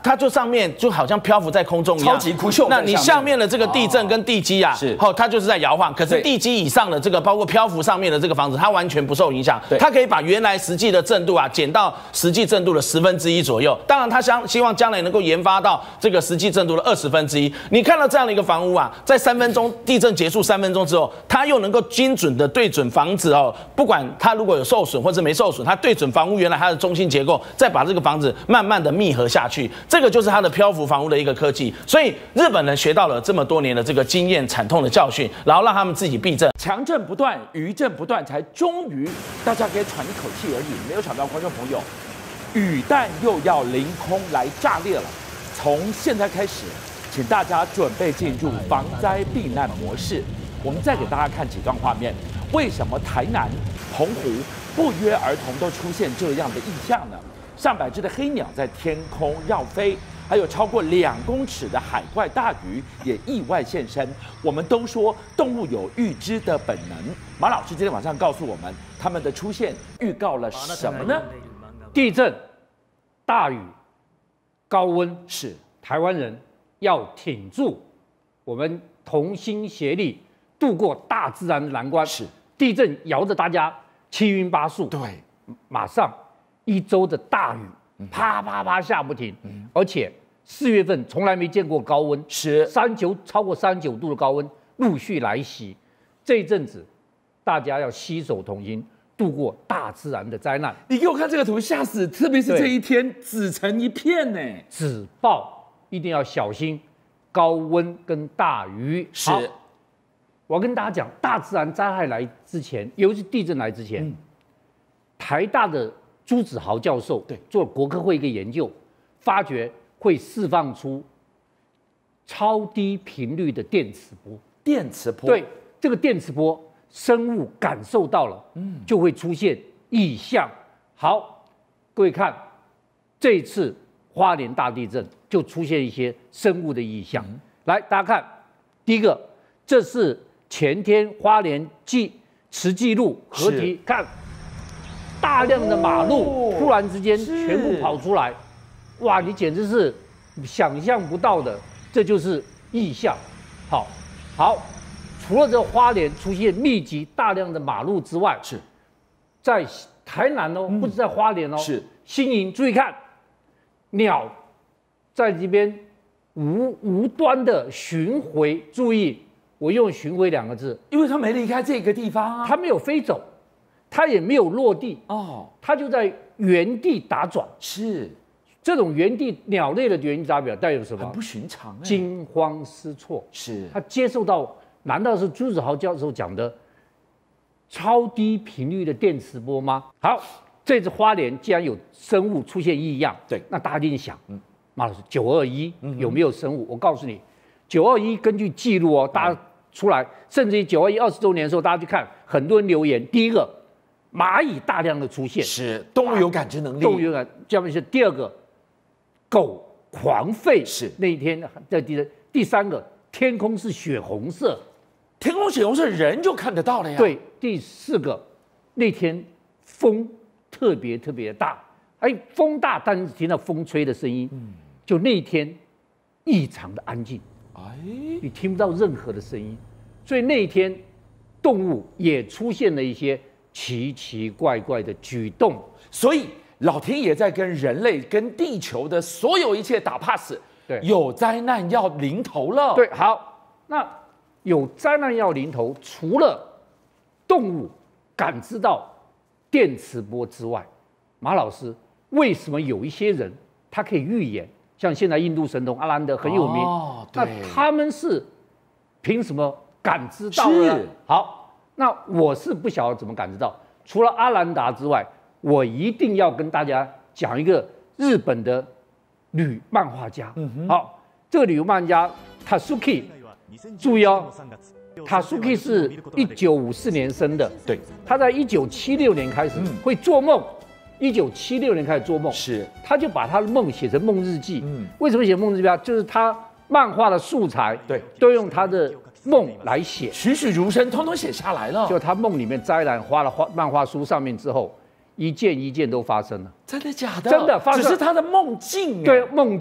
它就上面就好像漂浮在空中一样， 超级酷秀。 那你下面的这个地震跟地基啊，是，好，它就是在摇晃。可是地基以上的这个，包括漂浮上面的这个房子，它完全不受影响。它可以把原来实际的震度啊减到实际震度的十分之一左右。当然，它想希望将来能够研发到这个实际震度的二十分之一。你看到这样的一个房屋啊，在三分钟地震结束三分钟之后，它又能够精准的对准房子哦，不管它如果有受损或者没受损，它对准房屋原来它的中心结构，再把这个房子慢慢的密合下去。这个就是它的漂浮房屋的一个科技。所以日本人学到了这么多年的这个经验、惨痛的教训，然后让他们自己避震。 强震不断，余震不断，才终于大家可以喘一口气而已。没有想到，观众朋友，雨弹又要凌空来炸裂了。从现在开始，请大家准备进入防灾避难模式。我们再给大家看几段画面。为什么台南、澎湖不约而同都出现这样的异象呢？上百只的黑鸟在天空绕飞，还有超过两公尺的海怪大鱼也意外现身。我们都说动物有预知的本能，马老师今天晚上告诉我们，它们的出现预告了什么呢？ 地震、大雨、高温， 是台湾人要挺住，我们同心协力度过大自然的难关。 是地震摇着大家七晕八素， 对， 马上一周的大雨，啪啪啪下不停，嗯、而且四月份从来没见过高温， 是三九超过三十九度的高温陆续来袭。这一阵子，大家要携手同心，度过大自然的灾难。 你给我看这个图，吓死！特别是这一天，紫成一片呢。 紫爆一定要小心高温跟大雨。 是， 我要跟大家讲，大自然灾害来之前，尤其是地震来之前，嗯、台大的朱子豪教授对做国科会一个研究，发觉会释放出超低频率的电磁波。 电磁波对这个电磁波，生物感受到了，嗯，就会出现异象。好，各位看，这次花莲大地震就出现一些生物的异象。嗯、来，大家看，第一个，这是前天花莲记慈济路合体，看。大量的马路突然之间全部跑出来，哇！你简直是想象不到的，这就是异象。好，好，除了这花莲出现密集大量的马路之外， 是在台南哦，不是在花莲哦， 是新营。注意看，鸟在这边无无端的巡回。注意，我用巡回两个字， 因为它没离开这个地方啊， 它没有飞走。它也没有落地哦，它就在原地打转。 是这种原地鸟类的原地打转带有什么？ 很不寻常、欸， 惊慌失措。 是它接受到，难道是朱子豪教授讲的超低频率的电磁波吗？好，这次花莲既然有生物出现异样， 对， 那大家一定想，嗯，马老师，九二一有没有生物？嗯、我告诉你，九二一根据记录哦，大家出来，甚至于九二一二十周年的时候，大家去看，很多人留言，第一个。蚂蚁大量的出现， 是动物有感知能力。 动物有感，下面是第二个，狗狂吠， 是那一天在第第三个，天空是血红色， 天空血红色人就看得到了呀。 对，第四个，那天风特别特别大，哎，风大，但是听到风吹的声音，嗯，就那天异常的安静，哎，你听不到任何的声音，所以那一天动物也出现了一些。奇奇怪怪的举动， 所以老天爷在跟人类、跟地球的所有一切打 pass。对，有灾难要临头了。 对，好，那有灾难要临头，除了动物感知到电磁波之外，马老师，为什么有一些人他可以预言？像现在印度神童阿兰德很有名，哦、那他们是凭什么感知到呢？好。那我是不晓得怎么感知到，除了阿兰达之外，我一定要跟大家讲一个日本的女漫画家。嗯、好，这个女漫画家 Tatsuki， 注意哦 ，Tatsuki 是一九五四年生的， 对， 她在一九七六年开始会做梦，一九七六年开始做梦， 是， 她就把她的梦写成梦日记。嗯，为什么写梦日记啊？就是她漫画的素材， 对， 都用她的。梦来写， 栩栩如生，通通写下来了。 就他梦里面摘蓝花了画漫画书上面之后，一件一件都发生了。 真的假的？ 真的发生， 只是他的梦境。 对，梦境。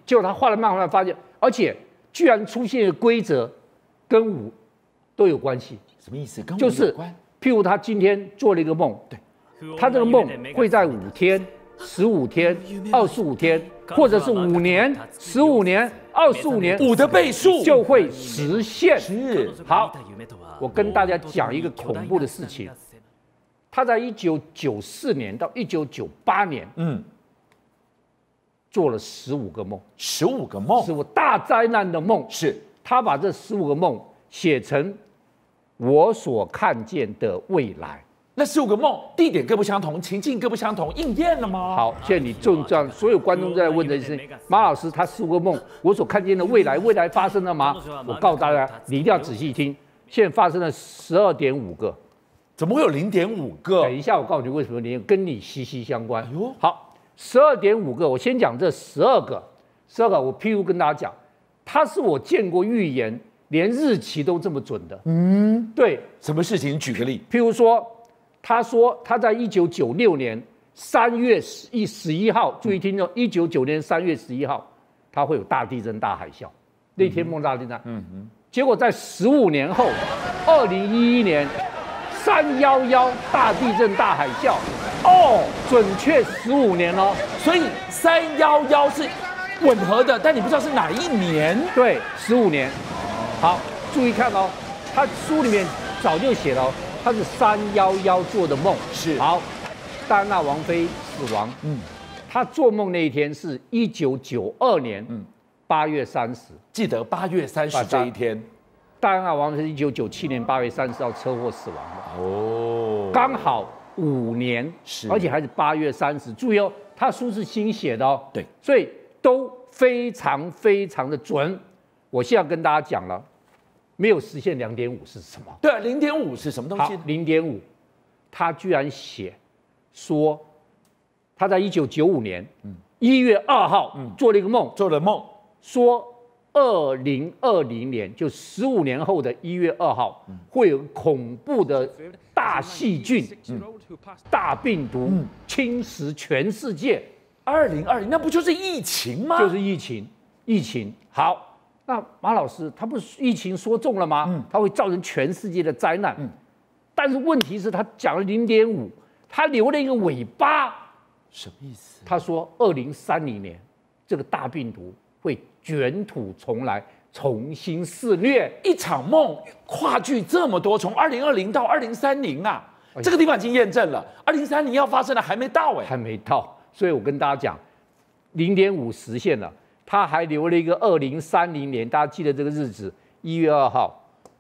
结果他画了漫画，发现，而且居然出现的规则跟五都有关系。 什么意思？跟就是譬如他今天做了一个梦，对，他这个梦会在五天、十五天、二十五天，或者是五年、十五年、二十五年， 五的倍数就会实现。 是好，我跟大家讲一个恐怖的事情。他在一九九四年到一九九八年，嗯，做了十五个梦， 十五个梦， 十五大灾难的梦。 是他把这十五个梦写成我所看见的未来。 那十五个梦地点各不相同，情境各不相同，应验了吗？ 好，现在你正这样，所有观众在问的是马老师，他十五个梦，我所看见的未来，未来发生了吗？我告诉大家，你一定要仔细听，现在发生了十二点五个。 怎么会有零点五个？ 等一下，我告诉你为什么你跟你息息相关。好，十二点五个，我先讲这十二个，十二个，我譬如跟大家讲，它是我见过预言，连日期都这么准的。嗯，对。 什么事情？举个例。 譬如说，他说他在一九九六年三月十一十一号，注意听哦，一九九年三月十一号，他会有大地震、大海啸。那天梦大地震。嗯嗯。结果在十五年后，二零一一年。三一一大地震大海啸，哦，准确十五年哦， 所以三一一是吻合的，但你不知道是哪一年。 对，十五年。好，注意看哦，他书里面早就写了、哦，他是三一一做的梦。 是。 好，戴安娜王妃死亡，嗯，他做梦那一天是一九九二年，嗯，八月三十， 记得八月三十这一天。 戴安娜王妃是一九九七年八月三十号车祸死亡的哦，刚好五年，是，而且还是八月三十。注意哦，他书是新写的哦， 对， 所以都非常非常的准。我现在跟大家讲了，没有实现两点五是什么？ 对，零点五是什么东西？ 零点五，他居然写说他在一九九五年一月二号、嗯、做了一个梦， 做了梦说。二零二零年，就十五年后的一月二号，嗯、会有恐怖的大细菌、嗯、大病毒、嗯、侵蚀全世界。 二零二零，那不就是疫情吗？ 就是疫情，疫情。好，那马老师，他不是疫情说中了吗？嗯、他会造成全世界的灾难。嗯、但是问题是，他讲了零点五，他留了一个尾巴。 什么意思？ 他说，二零三零年这个大病毒会卷土重来，重新肆虐。 一场梦跨距这么多，从二零二零到二零三零啊，哎、这个地方已经验证了，二零三零要发生的还没到哎、欸， 还没到。所以我跟大家讲，零点五实现了，他还留了一个二零三零年，大家记得这个日子，一月二号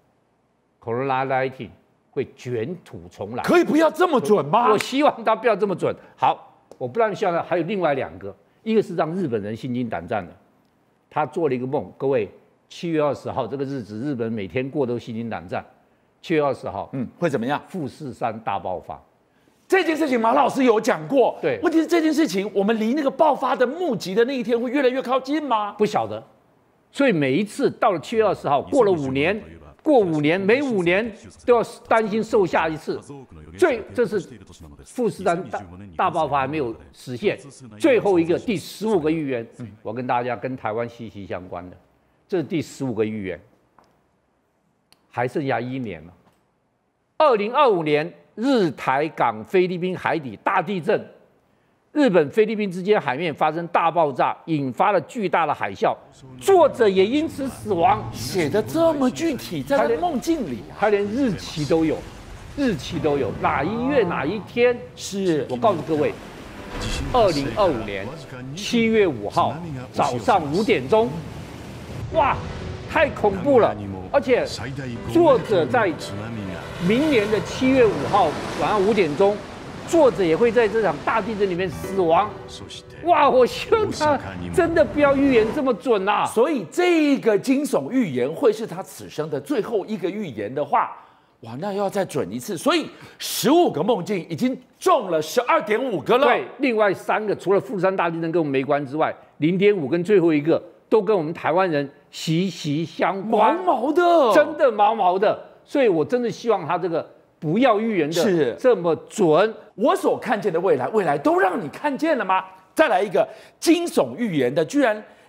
，Corona 十九 会卷土重来。 可以不要这么准吗？ 我希望他不要这么准。好，我不但希望还有另外两个，一个是让日本人心惊胆战的。他做了一个梦，各位，七月二十号这个日子，日本每天过都心惊胆战。七月二十号， 嗯，会怎么样？ 富士山大爆发， 这件事情马老师有讲过。 对， 问题是这件事情，我们离那个爆发的目击的那一天会越来越靠近吗？ 不晓得。所以每一次到了七月二十号，过了五年，过五年，每五年都要担心受下一次。最这是富士山大大爆发还没有实现，最后一个第十五个预言，我跟大家跟台湾息息相关的，这是第十五个预言，还剩下一年了。二零二五年日台港菲律宾海底大地震，日本菲律宾之间海面发生大爆炸，引发了巨大的海啸，作者也因此死亡。 写的这么具体，在他的梦境里， 他连日期都有。日期都有，哪一月哪一天？ 是我告诉各位，二零二五年七月五号早上五点钟，哇，太恐怖了！而且作者在明年的七月五号晚上五点钟，作者也会在这场大地震里面死亡。哇，我希望他真的不要预言这么准啊！ 所以这个惊悚预言会是他此生的最后一个预言的话。哇，那要再准一次，所以十五个梦境已经中了十二点五个了。 对，另外三个除了富山大地震跟我们没关之外，零点五跟最后一个都跟我们台湾人息息相关， 毛毛的， 真的毛毛的。所以我真的希望他这个不要预言的这么准。 我所看见的未来，未来都让你看见了吗？再来一个惊悚预言的，居然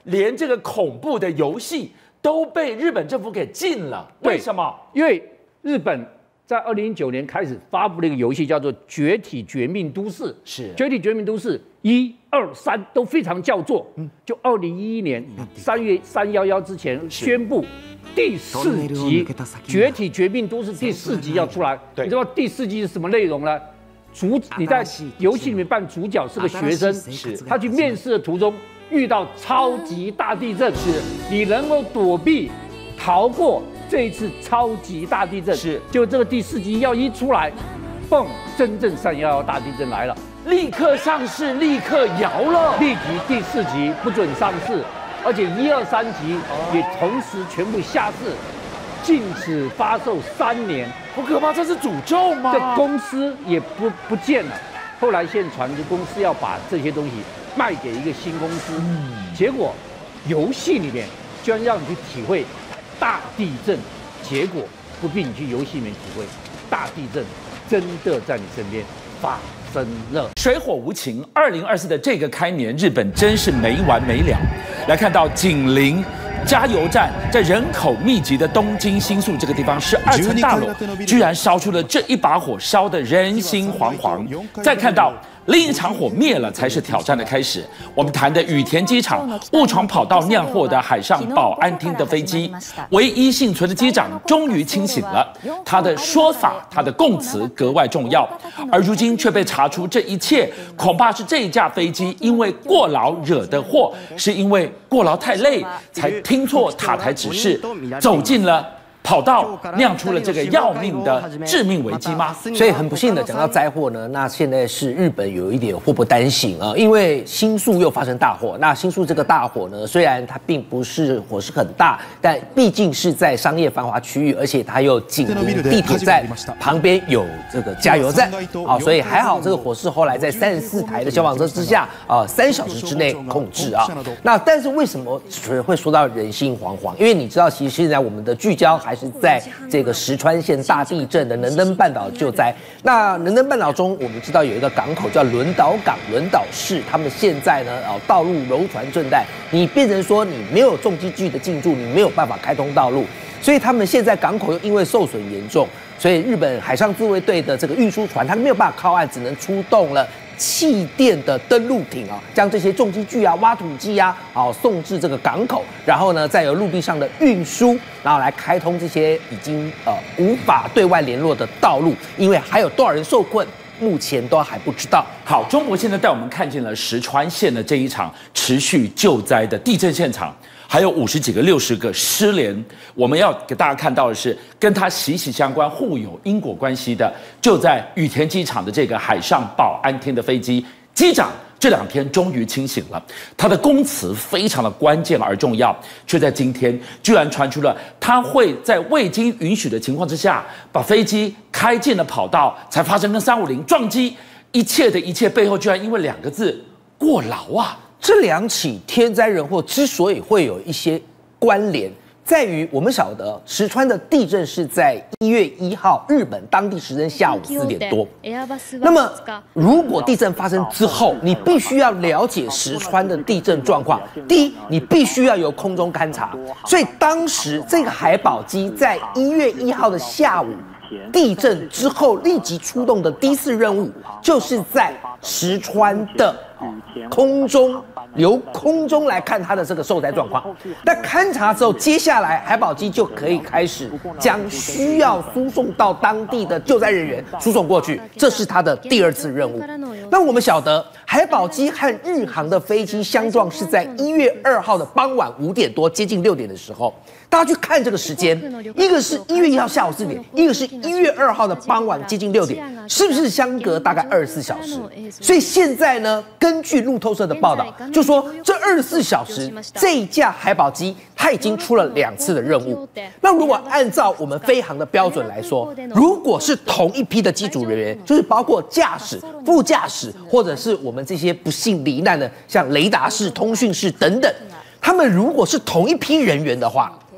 连这个恐怖的游戏都被日本政府给禁了。为什么？ 因为日本在二零零九年开始发布了一个游戏，叫做《绝体绝命都市》。 是 《绝体绝命都市》一二三都非常叫座。嗯，就二零一一年三月三幺幺之前宣布第四集《绝体绝命都市》第四集要出来。你知道第四集是什么内容呢？主你在游戏里面扮主角是个学生，是他去面试的途中遇到超级大地震，是你能够躲避逃过这一次超级大地震。是就这个第四集要一出来，蹦，真正三幺幺大地震来了， 立刻上市，立刻摇了， 立即第四集不准上市，而且一二三集也同时全部下市，禁止发售三年。 好可怕，这是诅咒吗？ 这公司也不不见了。后来现传这公司要把这些东西卖给一个新公司，嗯、结果游戏里面居然让你去体会大地震，结果不必你去游戏里面体会，大地震真的在你身边发生了。 水火无情，二零二四的这个开年，日本真是没完没了。来看到紧邻加油站，在人口密集的东京新宿这个地方，是二层大楼，居然烧出了这一把火，烧得人心惶惶。再看到另一场火灭了，才是挑战的开始。我们谈的羽田机场误闯跑道酿祸的海上保安厅的飞机，唯一幸存的机长终于清醒了。他的说法，他的供词格外重要，而如今却被查出这一切，恐怕是这一架飞机因为过劳惹的祸，是因为过劳太累才听错塔台指示，走进了跑道，酿出了这个要命的致命危机吗？ 所以很不幸的讲到灾祸呢，那现在是日本有一点祸不单行啊，因为新宿又发生大火。那新宿这个大火呢，虽然它并不是火势很大，但毕竟是在商业繁华区域，而且它又紧邻地铁站，旁边有这个加油站啊，所以还好这个火势后来在三十四台的消防车之下啊，三小时之内控制啊。那但是为什么会说到人心惶惶？因为你知道，其实现在我们的聚焦还是在这个石川县大地震的能登半岛救灾。那能登半岛中，我们知道有一个港口叫轮岛港、轮岛市，他们现在呢，哦，道路柔船顺带，你变成说你没有重机具的进驻，你没有办法开通道路，所以他们现在港口又因为受损严重，所以日本海上自卫队的这个运输船，它没有办法靠岸，只能出动了气垫的登陆艇啊，将这些重机具啊、挖土机啊，好送至这个港口，然后呢，再由陆地上的运输，然后来开通这些已经呃无法对外联络的道路，因为还有多少人受困，目前都还不知道。 好，中国现在带我们看见了石川县的这一场持续救灾的地震现场。还有五十几个、六十个失联，我们要给大家看到的是，跟它息息相关、互有因果关系的，就在羽田机场的这个海上保安厅的飞机，机长这两天终于清醒了，他的供词非常的关键而重要，却在今天居然传出了他会在未经允许的情况之下，把飞机开进了跑道，才发生跟三五零撞击，一切的一切背后居然因为两个字——过劳啊！ 这两起天灾人祸之所以会有一些关联，在于我们晓得石川的地震是在一月一号，日本当地时间下午四点多。那么，如果地震发生之后，你必须要了解石川的地震状况。第一，你必须要有空中勘察。所以当时这个海保机在一月一号的下午地震之后立即出动的第一次任务，就是在石川的空中。由空中来看它的这个受灾状况，那勘察之后，接下来海保机就可以开始将需要输送到当地的救灾人员输送过去，这是它的第二次任务。那我们晓得，海保机和日航的飞机相撞是在一月二号的傍晚五点多，接近六点的时候。大家去看这个时间，一个是一月一号下午四点，一个是一月二号的傍晚接近六点，是不是相隔大概二十四小时？所以现在呢，根据路透社的报道，就说这二十四小时这一架海保机它已经出了两次的任务。那如果按照我们飞航的标准来说，如果是同一批的机组人员，就是包括驾驶、副驾驶，或者是我们这些不幸罹难的，像雷达室、通讯室等等，他们如果是同一批人员的话，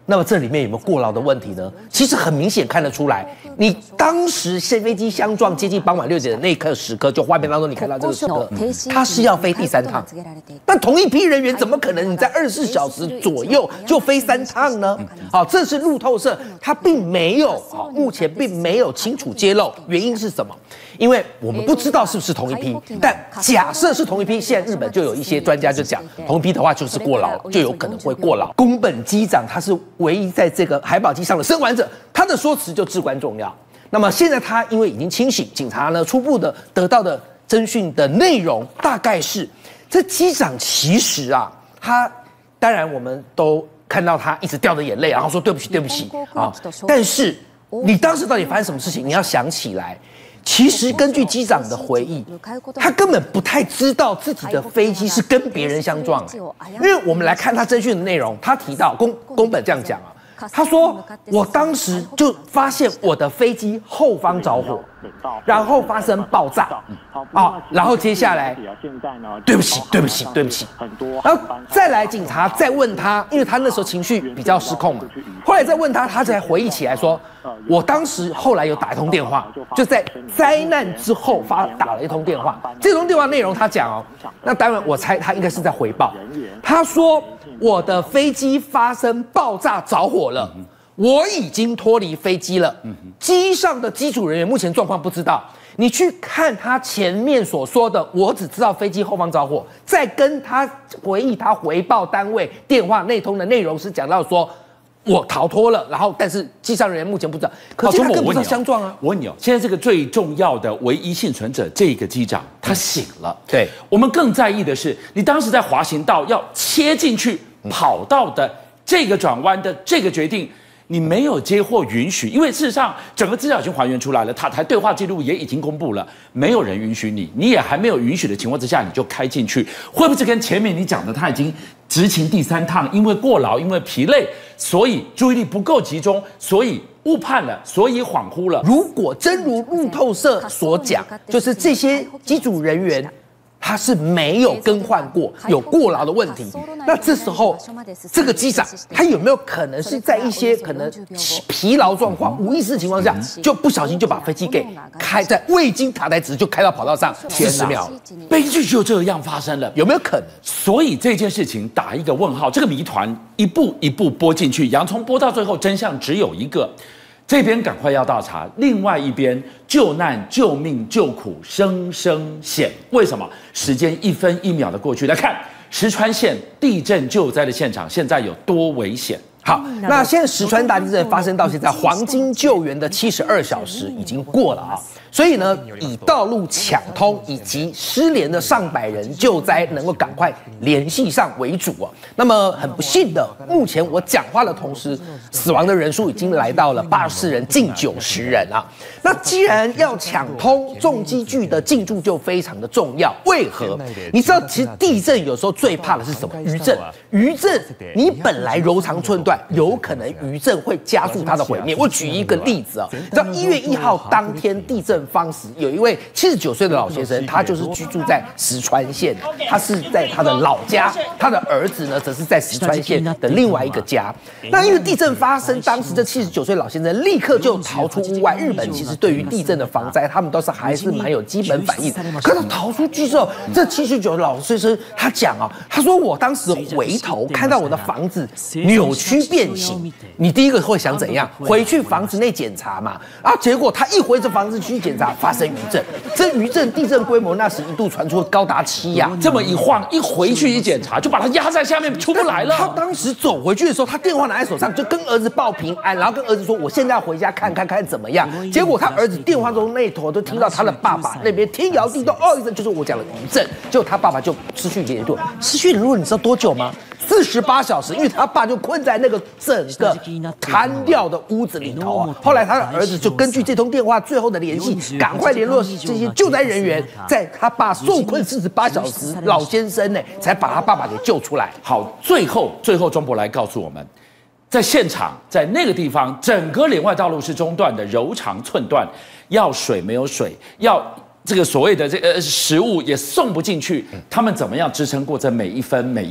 那么这里面有没有过劳的问题呢？其实很明显看得出来，你当时飞机相撞接近傍晚六点的那一刻时刻，就画面当中你看到这个时刻，它是要飞第三趟。但同一批人员怎么可能你在二十四小时左右就飞三趟呢？好，这是路透社它并没有，好，目前并没有清楚揭露原因是什么。因为我们不知道是不是同一批，但假设是同一批，现在日本就有一些专家就讲，同一批的话就是过劳，就有可能会过劳。宫本机长他是唯一在这个海保机上的生还者，他的说辞就至关重要。那么现在他因为已经清醒，警察呢初步的得到的侦讯的内容大概是，这机长其实啊，他当然我们都看到他一直掉着眼泪，然后说对不起对不起啊，但是你当时到底发生什么事情，你要想起来。其实根据机长的回忆，他根本不太知道自己的飞机是跟别人相撞、欸，因为我们来看他侦讯的内容，他提到宫宫本这样讲啊，他说我当时就发现我的飞机后方着火，然后发生爆炸，啊，然后接下来对不起对不起对不起，然后再来警察再问他，因为他那时候情绪比较失控嘛，后来再问他，他才回忆起来说。我当时后来有打一通电话，就在灾难之后发打了一通电话。这通电话内容他讲哦，那当然我猜他应该是在回报。他说我的飞机发生爆炸着火了，我已经脱离飞机了，机上的机组人员目前状况不知道。你去看他前面所说的，我只知道飞机后方着火，再跟他回忆他回报单位电话内通的内容是讲到说。我逃脱了，然后但是机上人员目前不知道，可是他更不知道相撞啊！ 我问你哦，现在这个最重要的唯一幸存者，这个机长他醒了。 对， 我们更在意的是，你当时在滑行道要切进去跑道的这个转弯的这个决定，你没有接获允许，因为事实上整个资料已经还原出来了，塔台对话记录也已经公布了，没有人允许你，你也还没有允许的情况之下，你就开进去，会不会跟前面你讲的他已经执勤第三趟，因为过劳，因为疲累，所以注意力不够集中，所以误判了，所以恍惚了。 如果真如路透社所讲，就是这些机组人员。他是没有更换过，有过劳的问题。那这时候，这个机长他有没有可能是在一些可能疲劳状况、无意识的情况下，就不小心就把飞机给开在未经塔台指示就开到跑道上四十秒， 悲剧就这样发生了， 有没有可能？ 所以这件事情打一个问号，这个谜团一步一步拨进去，洋葱拨到最后真相只有一个。这边赶快要倒茶，另外一边救难、救命、救苦，生生险。为什么？时间一分一秒的过去，来看石川县地震救灾的现场，现在有多危险？ 好，那现在石川大地震发生到现在，黄金救援的七十二小时已经过了啊，所以呢，以道路抢通以及失联的上百人救灾能够赶快联系上为主啊。那么很不幸的，目前我讲话的同时，死亡的人数已经来到了八十四人，近九十人啊。那既然要抢通，重机具的进驻就非常的重要。为何？你知道，其实地震有时候最怕的是什么？余震。余震，你本来柔肠寸断。有可能余震会加速它的毁灭。我举一个例子啊，在一月一号当天地震发时，有一位七十九岁的老先生，他就是居住在石川县，他是在他的老家，他的儿子呢则是在石川县的另外一个家。那因为地震发生，当时这七十九岁老先生立刻就逃出屋外。日本其实对于地震的防灾，他们都是还是蛮有基本反应。可是逃出去之后，这七十九老先生他讲啊，他说我当时回头看到我的房子扭曲变形，你第一个会想怎样？回去房子内检查嘛，啊，结果他一回这房子去检查，发生余震，这余震地震规模那时一度传出高达七呀， 这么一晃，一回去一检查，就把他压在下面出不来了。 他当时走回去的时候，他电话拿在手上，就跟儿子报平安，然后跟儿子说：“我现在要回家看看看怎么样。”结果他儿子电话中那头都听到他的爸爸那边天摇地动，哦一声，就是我讲的余震，结果他爸爸就失去联络，失去联络，你知道多久吗？四十八小时，因为他爸就困在那个整个瘫掉的屋子里头啊。后来他的儿子就根据这通电话最后的联系，赶快联络这些救灾人员，在他爸受困四十八小时，老先生呢才把他爸爸给救出来。 好，最后最后钟博来告诉我们，在现场，在那个地方，整个连外道路是中断的，柔肠寸断，要水没有水，要这个所谓的这个食物也送不进去，他们怎么样支撑过这每一分每一秒？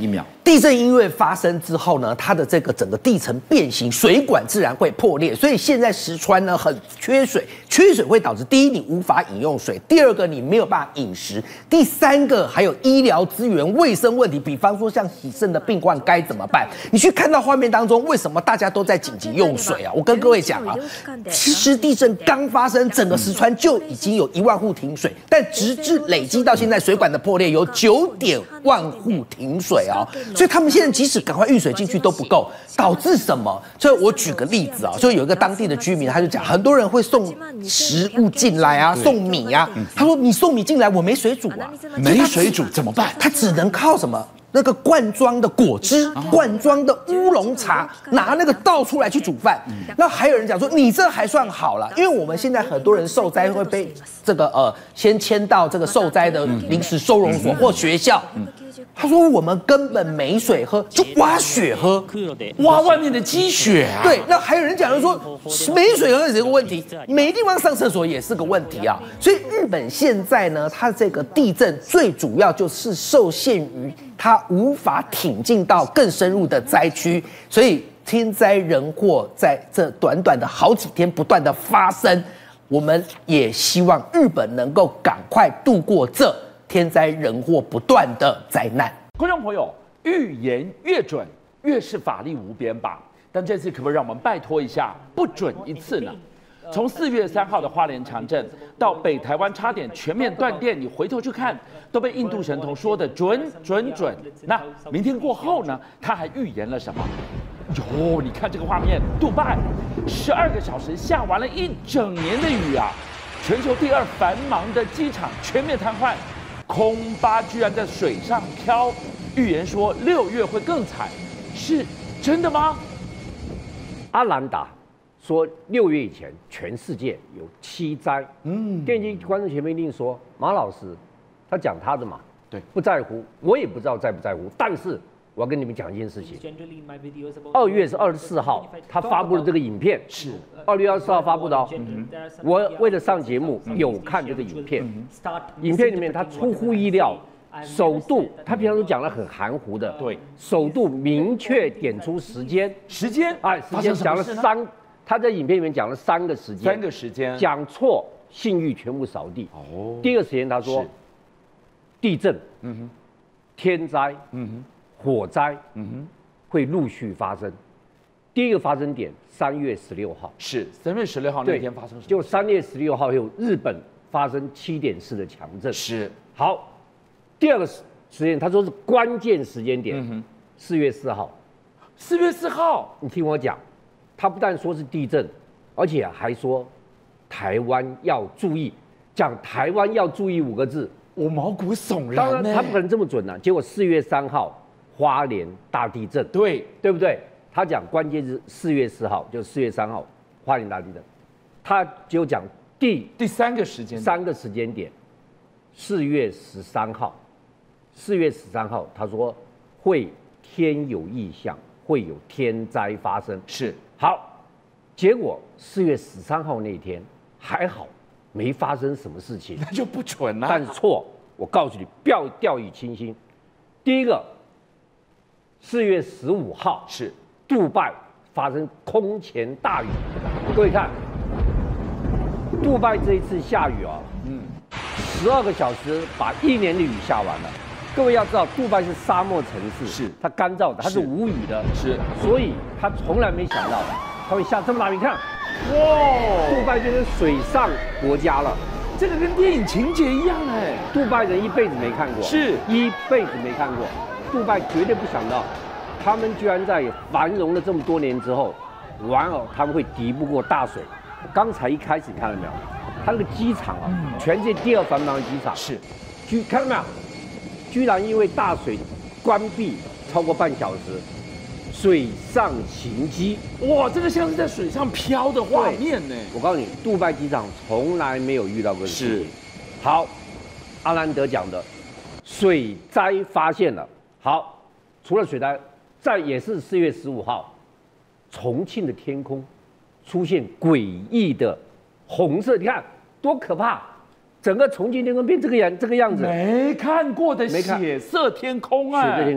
地震因为发生之后呢，它的这个整个地层变形，水管自然会破裂，所以现在石川呢很缺水，缺水会导致第一你无法饮用水，第二个你没有办法饮食，第三个还有医疗资源、卫生问题，比方说像洗肾的病患该怎么办？你去看到画面当中，为什么大家都在紧急用水啊？我跟各位讲啊，其实地震刚发生，整个石川就已经有一万户停水，但直至累积到现在，水管的破裂有九点万户停水啊。所以他们现在即使赶快运水进去都不够，导致什么？所以我举个例子啊，就有一个当地的居民，他就讲，很多人会送食物进来啊，送米啊。他说你送米进来，我没水煮啊， 没水煮怎么办？ 他只能靠什么？那个罐装的果汁、罐装的乌龙茶，拿那个倒出来去煮饭。那还有人讲说，你这还算好了，因为我们现在很多人受灾会被这个呃先迁到这个受灾的临时收容所或学校。他说我们根本没水喝，就挖血喝， 挖外面的积雪啊。 对，那还有人讲说没水喝也是个问题，没地方上厕所也是个问题啊。所以日本现在呢，它这个地震最主要就是受限于它无法挺进到更深入的灾区，所以天灾人祸在这短短的好几天不断的发生，我们也希望日本能够赶快度过这天灾人祸不断的灾难。 观众朋友，预言越准，越是法力无边吧？但这次可不可以让我们拜托一下，不准一次呢？从四月三号的花莲强震到北台湾差点全面断电，你回头去看，都被印度神童说的准准准。那明天过后呢？他还预言了什么？哟，你看这个画面，杜拜十二个小时下完了一整年的雨啊！全球第二繁忙的机场全面瘫痪。空巴居然在水上漂，预言说六月会更惨，是真的吗？ 阿兰达说六月以前全世界有七灾。嗯，电机观众前面一定说马老师他讲他的嘛，对，不在乎，我也不知道在不在乎，但是我要跟你们讲一件事情。二月是二十四号，他发布了这个影片，是二月二十四号发布的哦。嗯、我为了上节目有看这个影片，嗯、影片里面他出乎意料，首度他平常都讲得很含糊的，对，首度明确点出时间， 时间， 哎，时间讲了三，他在影片里面讲了三个时间， 三个时间， 讲错，信誉全部扫地。哦，第一个时间他说，地震，嗯哼，天灾，嗯哼。火灾，嗯哼，会陆续发生。第一个发生点，三月十六号， 是三月十六号那天发生什么？ 就三月十六号有日本发生七点四的强震， 是。 好，第二个时间，他说是关键时间点，嗯哼，四月四号。 四月四号， 你听我讲，他不但说是地震，而且还说台湾要注意，讲台湾要注意五个字， 我毛骨悚然。 当然，他不可能这么准啊。结果四月三号。花莲大地震， 对对不对？他讲关键是四月四号，就四月三号，花莲大地震。他就讲第第三个时间三个时间点，四月十三号，四月十三号，他说会天有异象，会有天灾发生。 是好，结果四月十三号那天还好，没发生什么事情， 那就不准了。 但是错，我告诉你，不要掉以轻心。第一个。四月十五号是杜拜发生空前大雨，各位看，杜拜这一次下雨啊，嗯，十二个小时把一年的雨下完了。各位要知道，杜拜是沙漠城市， 是它干燥的，它是无雨的， 是， 所以他从来没想到它会下这么大雨。你看，哇，杜拜变成水上国家了。 这个跟电影情节一样哎， 杜拜人一辈子没看过， 是一辈子没看过。杜拜绝对不想到，他们居然在繁荣了这么多年之后，玩偶他们会敌不过大水。刚才一开始你看到没有？它那个机场啊，嗯、全世界第二繁忙的机场， 是， 居看到没有？居然因为大水关闭超过半小时，水上行机， 哇，这个像是在水上飘的画面呢。 我告诉你，杜拜机场从来没有遇到过这事情。 是， 好，阿兰德讲的水灾发现了。好，除了水灾，在也是四月十五号，重庆的天空出现诡异的红色，你看多可怕！整个重庆天空变这个样这个样子， 没看过的血色天空啊！ 血色天空，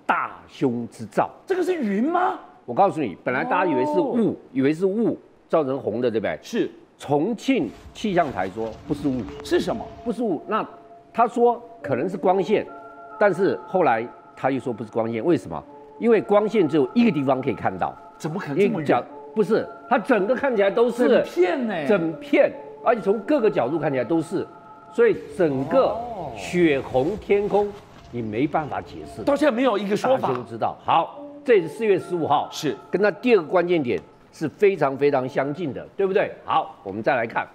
大凶之兆。 这个是云吗？ 我告诉你，本来大家以为是雾，以为是雾造成红的，对不对？ 是。 重庆气象台说不是雾， 是什么？ 不是雾。那他说可能是光线，但是后来他又说不是光线，为什么？因为光线只有一个地方可以看到。 怎么可能这么远？ 不是，它整个看起来都是整片呢， 整片，而且从各个角度看起来都是，所以整个血红天空，你没办法解释。 到现在没有一个说法。 大家都知道。好，这是四月十五号， 是跟它第二个关键点是非常非常相近的，对不对？好，我们再来看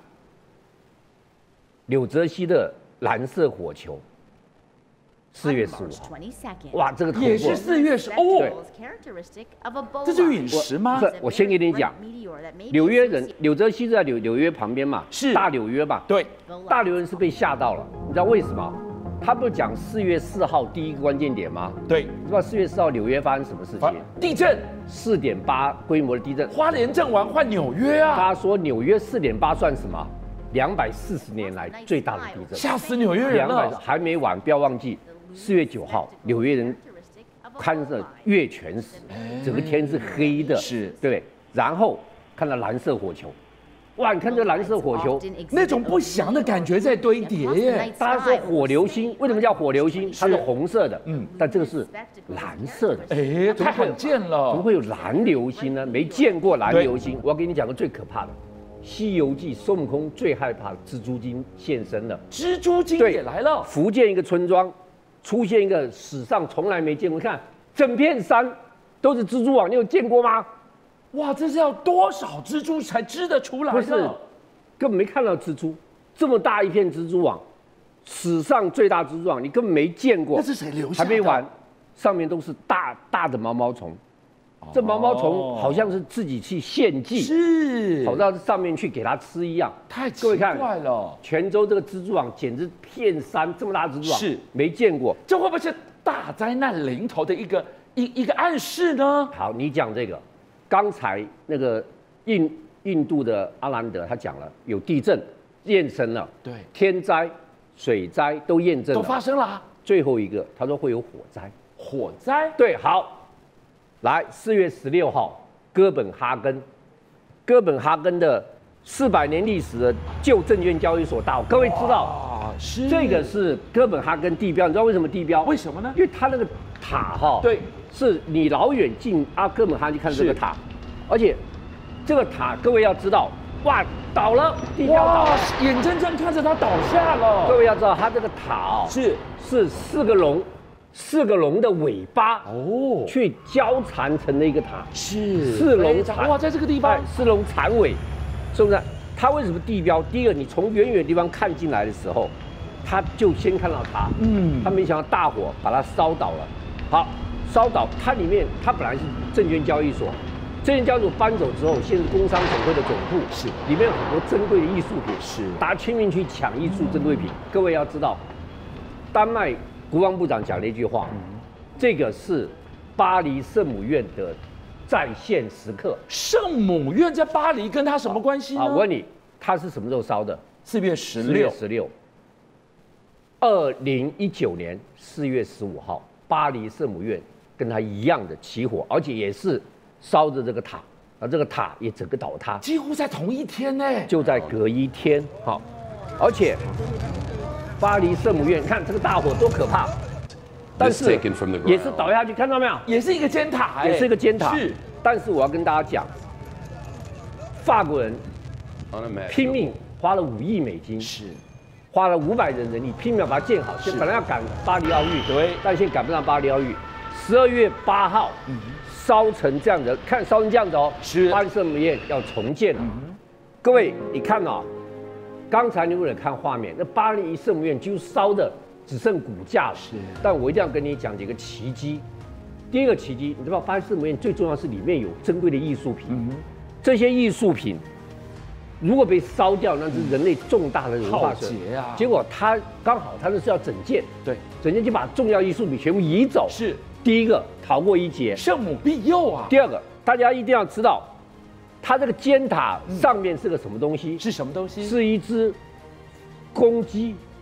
柳泽西的蓝色火球。四月十五号，哇，这个也是四月十哦，这是陨石吗？ 不是，我先给你讲，纽约人柳泽西在纽纽约旁边嘛， 是大纽约嘛， 对， 大纽约人是被吓到了，你知道为什么？他不是讲四月四号第一个关键点吗？ 对， 你知道四月四号纽约发生什么事情？ 地震， 四点八规模的地震， 花莲震完换纽约啊！ 他说纽约四点八算什么？两百四十年来最大的地震， 吓死纽约人了。 还没完，不要忘记。四月九号，纽约人看着月全食，整个天是黑的， 是对。然后看到蓝色火球，哇！你看这蓝色火球， 那种不祥的感觉在堆叠耶。 大家说火流星，为什么叫火流星？它是红色的，嗯，但这个是蓝色的， 哎，太罕见了。 怎么会有蓝流星呢？没见过蓝流星。我要给你讲个最可怕的，《西游记》孙悟空最害怕蜘蛛精现身了， 蜘蛛精也来了。 福建一个村庄。出现一个史上从来没见过，你看整片山都是蜘蛛网，你有见过吗？ 哇，这是要多少蜘蛛才织得出来？ 不是，根本没看到蜘蛛，这么大一片蜘蛛网，史上最大蜘蛛网，你根本没见过。 那是谁留下的？ 还没完，上面都是大大的毛毛虫，这毛毛虫好像是自己去献祭， 是跑到上面去给它吃一样。 太奇怪了！ 泉州这个蜘蛛网简直片山这么大蜘蛛网， 是没见过。 这会不会是大灾难临头的一个一一个暗示呢？ 好，你讲这个，刚才那个印印度的阿兰德他讲了，有地震验证了， 对， 天灾、水灾都验证了， 都发生了、啊。 最后一个他说会有火灾， 火灾对，好。来，四月十六号，哥本哈根，哥本哈根的四百年历史的旧证券交易所大，各位知道啊，是这个是哥本哈根地标，你知道为什么地标？ 为什么呢？ 因为它那个塔哈， 对， 是你老远进啊哥本哈根看这个塔，而且这个塔各位要知道，哇，倒了，地标倒了， 眼睁睁看着它倒下了。 各位要知道，它这个塔哦， 是是四个龙。四个龙的尾巴哦，去交缠成的一个塔， 是四龙缠哇，在这个地方， 四龙缠尾，是不是？它为什么地标？第一个，你从远远的地方看进来的时候，他就先看到它，嗯，他没想到大火把它烧倒了。好，烧倒，它里面它本来是证券交易所，证券交易所搬走之后，现在是工商总会的总部， 是里面有很多珍贵的艺术品， 是大家拼命去抢艺术珍贵品。各位要知道，丹麦。国防部长讲了一句话，这个是巴黎圣母院的再现时刻。 圣母院在巴黎，跟他什么关系呢？ 啊，我问你，它是什么时候烧的？ 四月十六。 四月十六。二零一九年四月十五号，巴黎圣母院跟它一样的起火，而且也是烧着这个塔，而这个塔也整个倒塌， 几乎在同一天呢， 就在隔一天。好，而且。巴黎圣母院，看这个大火多可怕！但是也是倒下去，看到没有？ 也是一个尖塔， 也是一个尖塔。 是， 但是我要跟大家讲，法国人拼命花了五亿美金， 是， 花了五百人人力拼命把它建好。现本来要赶巴黎奥运， 对， 但现在赶不上巴黎奥运。十二月八号，嗯、烧成这样子，看烧成这样子哦， 是， 巴黎圣母院要重建了。嗯、各位，你看哦。刚才你为了看画面，那巴黎圣母院几乎烧的只剩骨架了。是，但我一定要跟你讲几个奇迹。第一个奇迹，你知道巴黎圣母院最重要是里面有珍贵的艺术品，嗯、这些艺术品如果被烧掉，那是人类重大的文化损失啊。结果他刚好他那是要整建， 对， 整建就把重要艺术品全部移走。 是， 第一个逃过一劫， 圣母庇佑啊。 第二个，大家一定要知道。它这个尖塔上面是个什么东西？ 是什么东西？ 是一只公鸡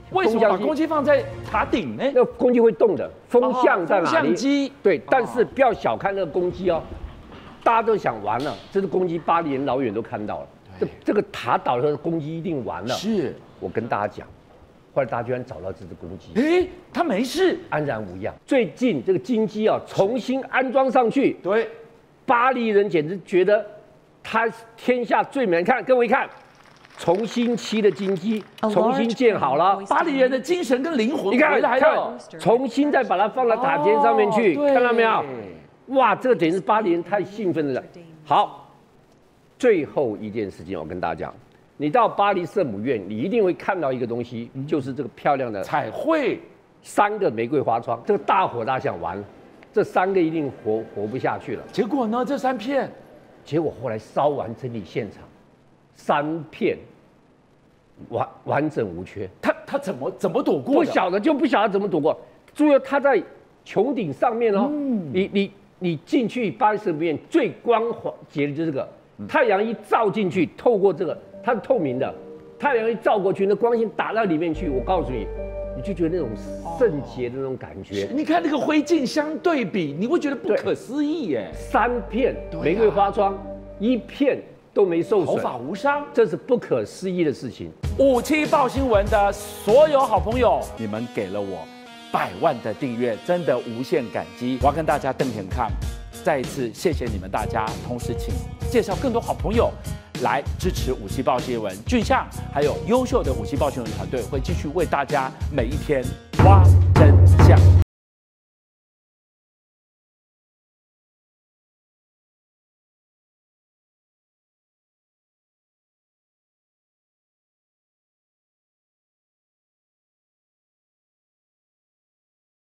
为什么把攻击放在塔顶呢？ 那攻击会动的，风向在哪里？ 风向机对，但是不要小看那个攻击哦，大家都想完了，这是攻击，巴黎人老远都看到了。这这个塔倒了，攻击一定完了。 是， 我跟大家讲，后来大家居然找到这只公鸡， 哎，它没事， 安然无恙。最近这个金鸡啊，重新安装上去， 对， 巴黎人简直觉得它是天下最美。看，跟我一看。重新漆的金鸡，重新建好了， 巴黎人的精神跟灵魂你看， 回来了， 重新再把它放到塔尖上面去， 哦、 看到没有？哇，这个简直是巴黎人太兴奋了。好，最后一件事情我跟大家讲，你到巴黎圣母院，你一定会看到一个东西，嗯、就是这个漂亮的彩绘， 三个玫瑰花窗，这个大火大象完了，这三个一定活活不下去了。 结果呢，这三片， 结果后来烧完整理现场，三片。完完整无缺， 他他怎么怎么躲过？ 不晓得就不晓得怎么躲过。注意，他在穹顶上面哦，嗯、你你你进去巴黎圣母院最光滑洁的就是这个，嗯、太阳一照进去，透过这个它是透明的，太阳一照过去，那光线打到里面去，我告诉你，你就觉得那种圣洁的那种感觉。 你看那个灰烬相对比，你会觉得不可思议耶。 三片玫瑰花窗，一片。都没受损， 毫发无伤， 这是不可思议的事情。 五七报新闻的所有好朋友，你们给了我百万的订阅，真的无限感激。我要跟大家瞪眼看，再一次谢谢你们大家，同时请介绍更多好朋友来支持五七报新闻。俊相还有优秀的五七报新闻团队会继续为大家每一天挖真相。